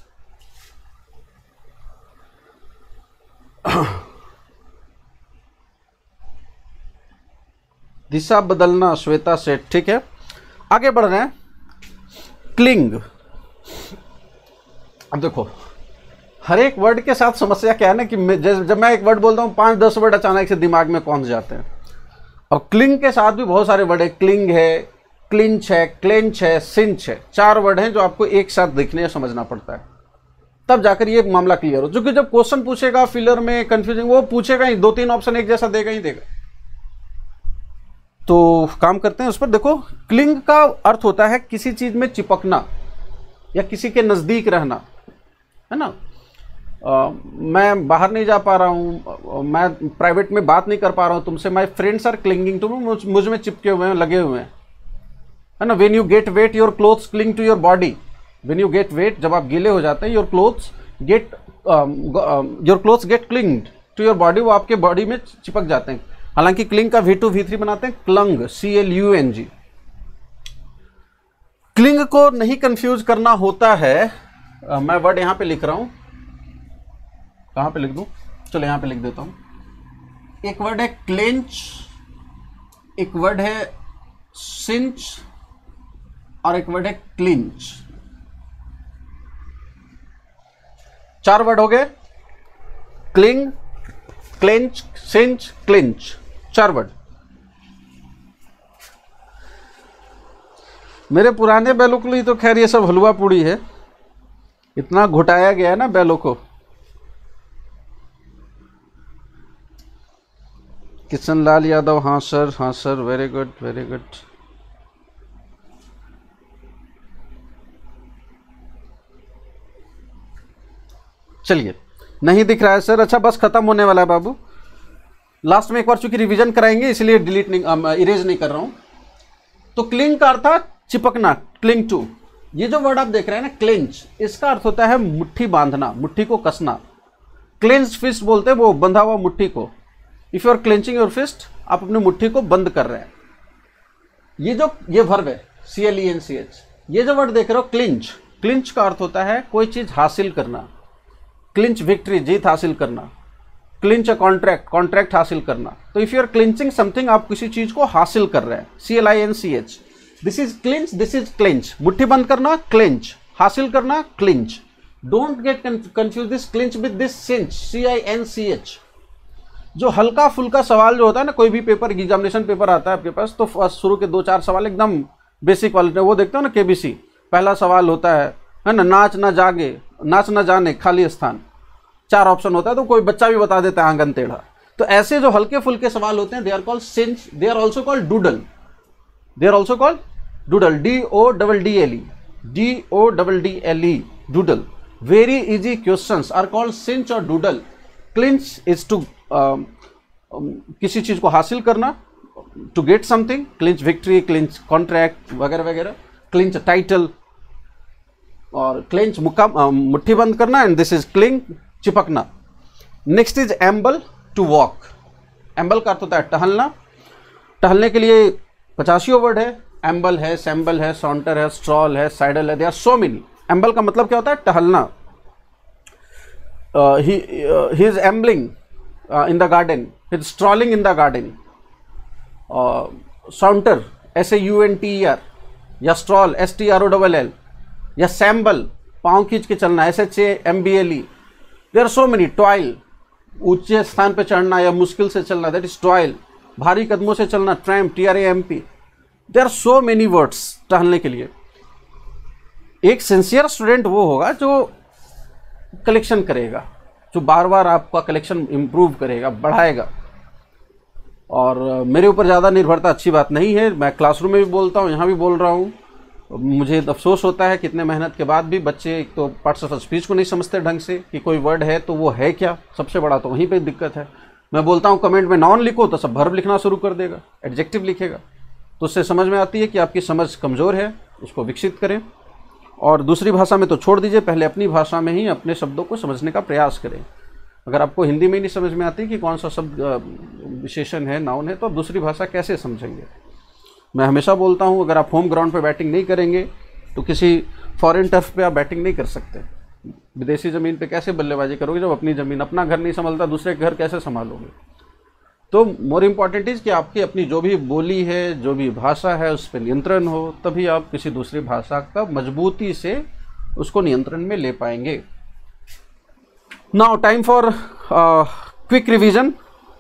दिशा बदलना, श्वेता सेठ, ठीक है। आगे बढ़ रहे हैं। क्लिंग। अब देखो हर एक वर्ड के साथ समस्या क्या है ना कि जब मैं एक वर्ड बोलता हूँ पांच दस वर्ड अचानक से दिमाग में पहुंच जाते हैं। और क्लिंग के साथ भी बहुत सारे वर्ड है, क्लिंग है, क्लिंच है, क्लेंच है, सिंच है। चार वर्ड हैं जो आपको एक साथ देखने या समझना पड़ता है, तब जाकर ये मामला क्लियर हो। क्योंकि जब क्वेश्चन पूछेगा फिलर में कंफ्यूजिंग, वो पूछेगा ही, दो तीन ऑप्शन एक जैसा देगा ही देगा। तो काम करते हैं उस पर। देखो क्लिंग का अर्थ होता है किसी चीज में चिपकना या किसी के नजदीक रहना, है ना। आ, मैं बाहर नहीं जा पा रहा हूँ, मैं प्राइवेट में बात नहीं कर पा रहा हूँ तुमसे, my friends are clinging to me, मुझ में चिपके हुए हैं, लगे हुए हैं, है ना। When you get wet your clothes cling to your body. When you get wet, जब आप गीले हो जाते हैं, your clothes get your clothes get clinged to your body, वो आपके बॉडी में चिपक जाते हैं। हालांकि क्लिंग का वी टू वी थ्री बनाते हैं clung, C L U N G. Cling को नहीं कंफ्यूज करना होता है। आ, मैं वर्ड यहां पे लिख रहा हूं, कहां पे लिख दूं? चलो यहां पे लिख देता हूं। एक वर्ड है क्लेंच, एक वर्ड है सिंच और एक वर्ड है क्लिंच। चार वर्ड हो गए, क्लिंग, क्लेंच, सिंच, क्लिंच, चार वर्ड। मेरे पुराने बैलों के लिए तो खैर ये सब हलवा पूड़ी है, इतना घुटाया गया है ना बैलों को। किशन लाल यादव, हाँ सर, हाँ sir, very good very good. चलिए, नहीं दिख रहा है सर, अच्छा बस खत्म होने वाला है बाबू। लास्ट में एक बार चूंकि रिवीजन कराएंगे इसलिए डिलीट नहीं, इरेज नहीं कर रहा हूं। तो क्लिंग का अर्थ था चिपकना, क्लिंग टू। ये जो वर्ड आप देख रहे हैं ना क्लेंच, इसका अर्थ होता है मुट्ठी बांधना, मुट्ठी को कसना। क्लेंच फिस्ट बोलते हैं वो बंधा हुआ मुट्ठी को। If you are clenching your fist, आप अपनी मुट्ठी को बंद कर रहे हैं। ये जो ये वर्ब है C L E N C H, ये जो वर्ड देख रहे हो क्लिंच, क्लिंच का अर्थ होता है कोई चीज हासिल करना। क्लिंच विक्ट्री, जीत हासिल करना। क्लिंच अ कॉन्ट्रैक्ट, कॉन्ट्रैक्ट हासिल करना। तो if you are clinching something, आप किसी चीज को हासिल कर रहे हैं, C L I N C H. This is clinch, this is clinch. मुट्ठी बंद करना क्लिंच, हासिल करना clinch. Don't get confuse this clinch with this cinch, C I N C H. जो हल्का फुल्का सवाल जो होता है ना, कोई भी पेपर एग्जामिनेशन पेपर आता है आपके पास, तो शुरू के दो चार सवाल एकदम बेसिक वाले, वो देखते हो ना केबीसी, पहला सवाल होता है है ना, नाच ना जागे, नाच ना जाने, खाली स्थान, चार ऑप्शन होता है, तो कोई बच्चा भी बता देता है आंगन टेढ़ा। तो ऐसे जो हल्के फुल्के सवाल होते हैं, they are called cinch, they are also called doodle, they are also called doodle, D O double D L E, D O double D L E, doodle. Very easy questions are called cinch और डूडल। क्लिंच इज टू किसी चीज को हासिल करना, to get something, clinch victory, clinch contract वगैरह वगैरह, क्लिंच टाइटल, और क्लिंच मुट्ठी बंद करना, एंड दिस इज क्लिंग, चिपकना। Next is amble, to walk. Amble का अर्थ होता है टहलना। टहलने के लिए पचासियों वर्ड है, एम्बल है, सैम्बल है, सॉन्टर है, स्ट्रॉल है, साइडल है, दे आर सो मेनी। एम्बल का मतलब क्या होता है? टहलना। He is ambling in the garden, he is strolling in the garden. Saunter, S A U N T E R, या stroll, S T R O double L, या सैम्बल, पाँव खींच के चलना, S H A M B L E. There are so many. Toil, ऊंचे स्थान पे चढ़ना या मुश्किल से चलना, दैट इज टॉयल। भारी कदमों से चलना, tramp, T R A M P. There are so many words टहलने के लिए। एक सिंसियर स्टूडेंट वो होगा जो कलेक्शन करेगा, जो बार बार आपका कलेक्शन इंप्रूव करेगा, बढ़ाएगा। और मेरे ऊपर ज़्यादा निर्भरता अच्छी बात नहीं है, मैं क्लासरूम में भी बोलता हूँ, यहाँ भी बोल रहा हूँ। मुझे अफसोस होता है कितने मेहनत के बाद भी बच्चे एक तो पार्ट्स ऑफ स्पीच को नहीं समझते ढंग से, कि कोई वर्ड है तो वो है क्या। सबसे बड़ा तो वहीं पे दिक्कत है। मैं बोलता हूँ कमेंट में नॉन लिखो तो सब वर्ब लिखना शुरू कर देगा, एडजेक्टिव लिखेगा। तो उससे समझ में आती है कि आपकी समझ कमज़ोर है, उसको विकसित करें। और दूसरी भाषा में तो छोड़ दीजिए, पहले अपनी भाषा में ही अपने शब्दों को समझने का प्रयास करें। अगर आपको हिंदी में ही नहीं समझ में आती कि कौन सा शब्द विशेषण है, नाउन है, तो आप दूसरी भाषा कैसे समझेंगे। मैं हमेशा बोलता हूँ, अगर आप होम ग्राउंड पे बैटिंग नहीं करेंगे तो किसी फॉरेन टर्फ पे आप बैटिंग नहीं कर सकते। विदेशी ज़मीन पे कैसे बल्लेबाजी करोगे जब अपनी ज़मीन, अपना घर नहीं संभालता, दूसरे घर कैसे संभालोगे। तो मोर इम्पॉर्टेंट इज़ कि आपकी अपनी जो भी बोली है, जो भी भाषा है, उस पर नियंत्रण हो, तभी आप किसी दूसरी भाषा का मजबूती से उसको नियंत्रण में ले पाएंगे। Now time for quick revision.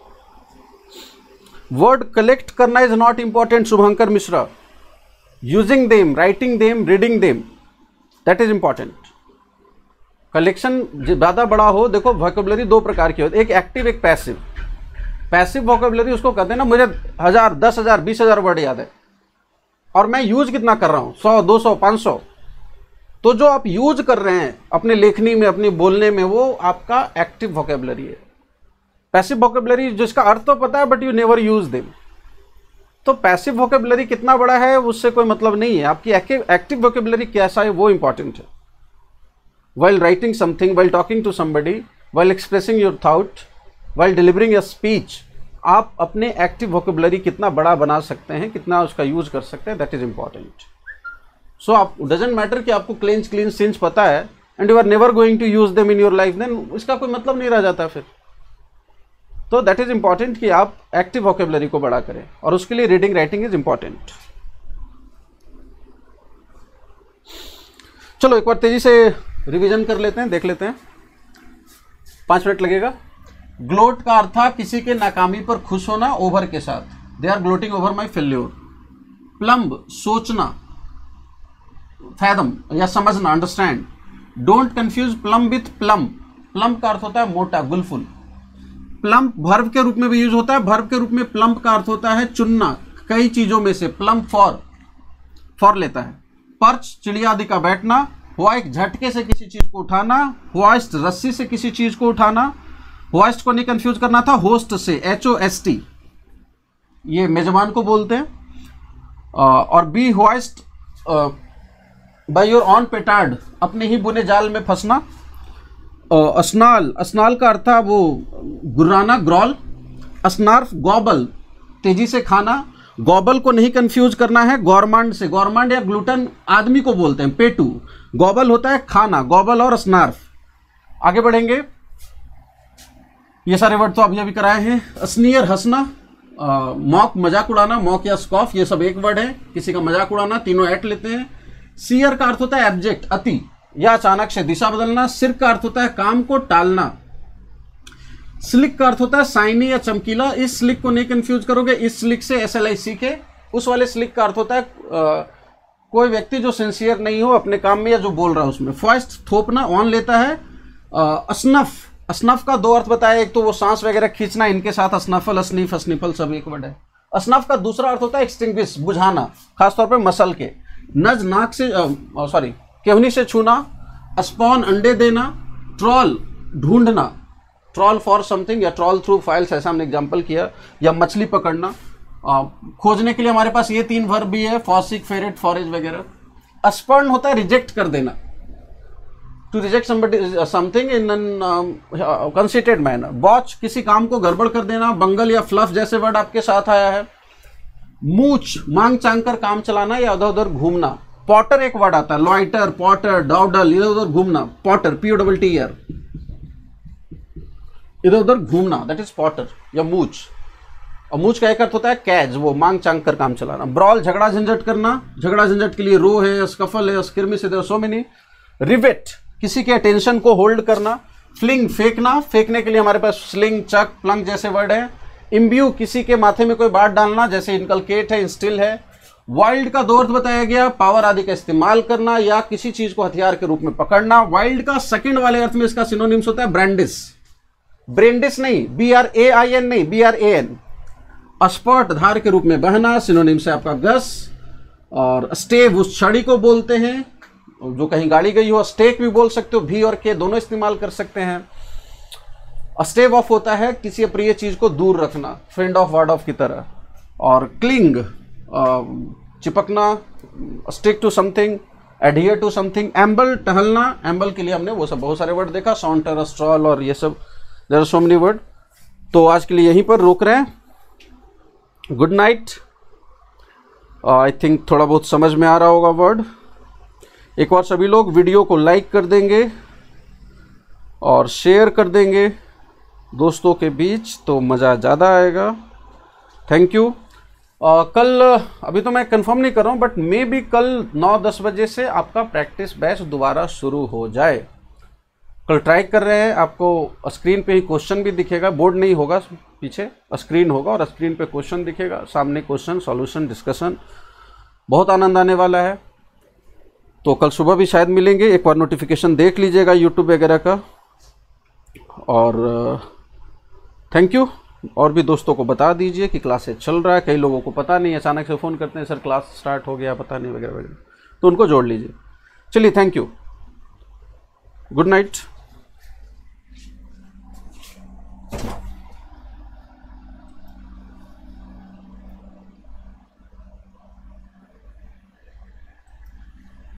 Word collect करना is not important Shubhankar Mishra, using them, writing them, reading them, that is important. Collection ज़्यादा बड़ा हो, देखो वोकैबुलरी दो प्रकार की होती है, एक एक्टिव एक पैसिव। पैसिव वोकैबुलरी उसको कहते हैं ना, मुझे हजार, दस हजार, बीस हजार वर्ड याद है और मैं यूज कितना कर रहा हूँ, सौ, दो सौ, पाँच सौ। तो जो आप यूज कर रहे हैं अपने लेखनी में, अपनी बोलने में, वो आपका एक्टिव वोकैबुलरी है। पैसिव वोकैबुलरी जिसका अर्थ तो पता है but you never use them. तो पैसिव वोकैबुलरी कितना बड़ा है उससे कोई मतलब नहीं है, आपकी एक्टिव वोकैबुलरी कैसा है वो इंपॉर्टेंट है। while writing something, while talking to somebody, while expressing your thought, while delivering a speech, आप अपने एक्टिव वोकैबुलरी कितना बड़ा बना सकते हैं, कितना उसका यूज कर सकते हैं, दैट इज इंपॉर्टेंट। सो आप डजेंट मैटर कि आपको क्लेंच क्लीन सिंच पता है and you are never going to use them in your life, then इसका कोई मतलब नहीं रह जाता फिर। तो दैट इज इंपॉर्टेंट कि आप एक्टिव वोकैबुलरी को बड़ा करें और उसके लिए रीडिंग राइटिंग इज इंपॉर्टेंट। चलो एक बार तेजी से रिवीजन कर लेते हैं, देख लेते हैं, पांच मिनट लगेगा। ग्लोट का अर्थ था किसी के नाकामी पर खुश होना, ओवर के साथ, they are gloating over my failure. Plumb सोचना, फैदम या समझना, understand. Don't confuse plumb with plum. Plum का अर्थ होता है मोटा, गुलफुल। प्लम वर्ब के रूप में भी यूज होता है, वर्ब के रूप में प्लम का अर्थ होता है चुनना, कई चीजों में से। प्लम फॉर, फॉर लेता है। पर्च चिड़िया आदि का बैठना। होइस्ट झटके से किसी चीज को उठाना, होइस्ट रस्सी से किसी चीज को उठाना। होइस्ट को नहीं कंफ्यूज करना था होस्ट से, एच ओ एस टी, ये मेजबान को बोलते हैं। और be hoist by your own petard, अपने ही बुने जाल में फंसना। अस्नाल, अस्नाल का अर्थ है वो गुर्राना, ग्रॉल। अस्नार्फ गॉबल, तेजी से खाना। गॉबल को नहीं कंफ्यूज करना है गॉर्मांड से, गॉर्मांड या ग्लूटन आदमी को बोलते हैं, पेटू। गॉबल होता है खाना, गॉबल और स्नार्फ। आगे बढ़ेंगे, ये सारे वर्ड तो अभी अभी कराए हैं। स्नीयर हंसना, मॉक मजाक उड़ाना, मॉक या स्कॉफ, ये सब एक वर्ड है, किसी का मजाक उड़ाना, तीनों ऐट लेते हैं। सीयर का अर्थ होता है एब्जेक्ट, अति या अचानक से दिशा बदलना। सिर का अर्थ होता है काम को टालना। स्लिक का अर्थ होता है साइनी या चमकीला। इस स्लिक को नहीं कंफ्यूज करोगे इस स्लिक से, एस एल आई सी के। उस वाले स्लिक का अर्थ होता है आ, कोई व्यक्ति जो सिंसियर नहीं हो अपने काम में या जो बोल रहा है उसमें। फॉइस्ट थोपना, ऑन लेता है। अस्नफ, अस्नफ का दो अर्थ बताया, एक तो वो सांस वगैरह खींचना, इनके साथ अस्नफल, अस्नीफ, अस्नीफल सब एक वर्ड है। अस्नफ का दूसरा अर्थ होता है एक्सटिंग्विश, बुझाना, खासतौर पर मसल के। नज नाक से, सॉरी केहनी से छूना। स्पॉन अंडे देना। ट्रॉल ढूंढना, ट्रॉल फॉर समथिंग या ट्रॉल थ्रू फाइल्स, ऐसा हमने एग्जाम्पल किया। या मछली पकड़ना। आ, खोजने के लिए हमारे पास ये तीन वर्ब भी है, फॉसिक, फेरेट, फॉरेज वगैरह। स्पर्न होता है रिजेक्ट कर देना, to reject somebody something in an considered manner. Botch किसी काम को गड़बड़ कर देना। बंगल या फ्लफ जैसे वर्ड आपके साथ आया है। मूच मांग चांग कर काम चलाना या इधर उधर घूमना। पॉटर एक वर्ड आता है, लॉइटर, पॉटर, डाउडल, इधर उधर घूमना। Potter, P O double T R, इधर उधर घूमना, दैट इज पॉटर या मूच। और मूच का एक अर्थ होता है कैच, वो मांग चांग कर काम चलाना। ब्रॉल झगड़ा झंझट करना, झगड़ा झंझट के लिए रो है, स्कफल है, स्किर्मिश है, सो मेनी। रिवेट किसी के अटेंशन को होल्ड करना। फ्लिंग फेंकना, फेंकने के लिए हमारे पास स्लिंग, चक, प्लंग जैसे वर्ड है। इम्ब्यू किसी के माथे में कोई बात डालना, जैसे इनकलकेट है, इंस्टिल है। वाइल्ड का दो अर्थ बताया गया, पावर आदि का इस्तेमाल करना या किसी चीज को हथियार के रूप में पकड़ना। वाइल्ड का सेकंड वाले अर्थ में इसका सिनोनिम्स होता है ब्रांडिस, ब्रेंडिस नहीं, B R A I N नहीं, B R A N. Spot धार के रूप में बहना, सिनोनिम्स है आपका गस। और स्टेव उस छड़ी को बोलते हैं जो कहीं गाड़ी गई हो। स्टेक भी बोल सकते हो, भी और के दोनों इस्तेमाल कर सकते हैं। स्टेव ऑफ होता है किसी अप्रिय चीज को दूर रखना, फ्रेंड ऑफ वार्ड ऑफ की तरह। और क्लिंग चिपकना, stick to something, adhere to something, amble टहलना, एम्बल के लिए हमने वो सब बहुत सारे वर्ड देखा, सॉन्टर, स्ट्रॉल और ये सब, there are so many word. तो आज के लिए यहीं पर रोक रहे हैं। Good night. आई थिंक थोड़ा बहुत समझ में आ रहा होगा वर्ड। एक बार सभी लोग वीडियो को लाइक कर देंगे और शेयर कर देंगे दोस्तों के बीच, तो मज़ा ज़्यादा आएगा। Thank you. uh, कल अभी तो मैं कंफर्म नहीं कर रहा हूँ, बट मे बी कल नौ दस बजे से आपका प्रैक्टिस बैच दोबारा शुरू हो जाए। कल ट्राई कर रहे हैं, आपको स्क्रीन पे ही क्वेश्चन भी दिखेगा, बोर्ड नहीं होगा, पीछे स्क्रीन होगा और स्क्रीन पे क्वेश्चन दिखेगा, सामने क्वेश्चन, सॉल्यूशन, डिस्कशन, बहुत आनंद आने वाला है। तो कल सुबह भी शायद मिलेंगे, एक बार नोटिफिकेशन देख लीजिएगा यूट्यूब वगैरह का। और थैंक यू। और भी दोस्तों को बता दीजिए कि क्लासेस चल रहा है। कई लोगों को पता नहीं, अचानक से फ़ोन करते हैं सर क्लास स्टार्ट हो गया, पता नहीं वगैरह वगैरह, तो उनको जोड़ लीजिए। चलिए, थैंक यू, गुड नाइट।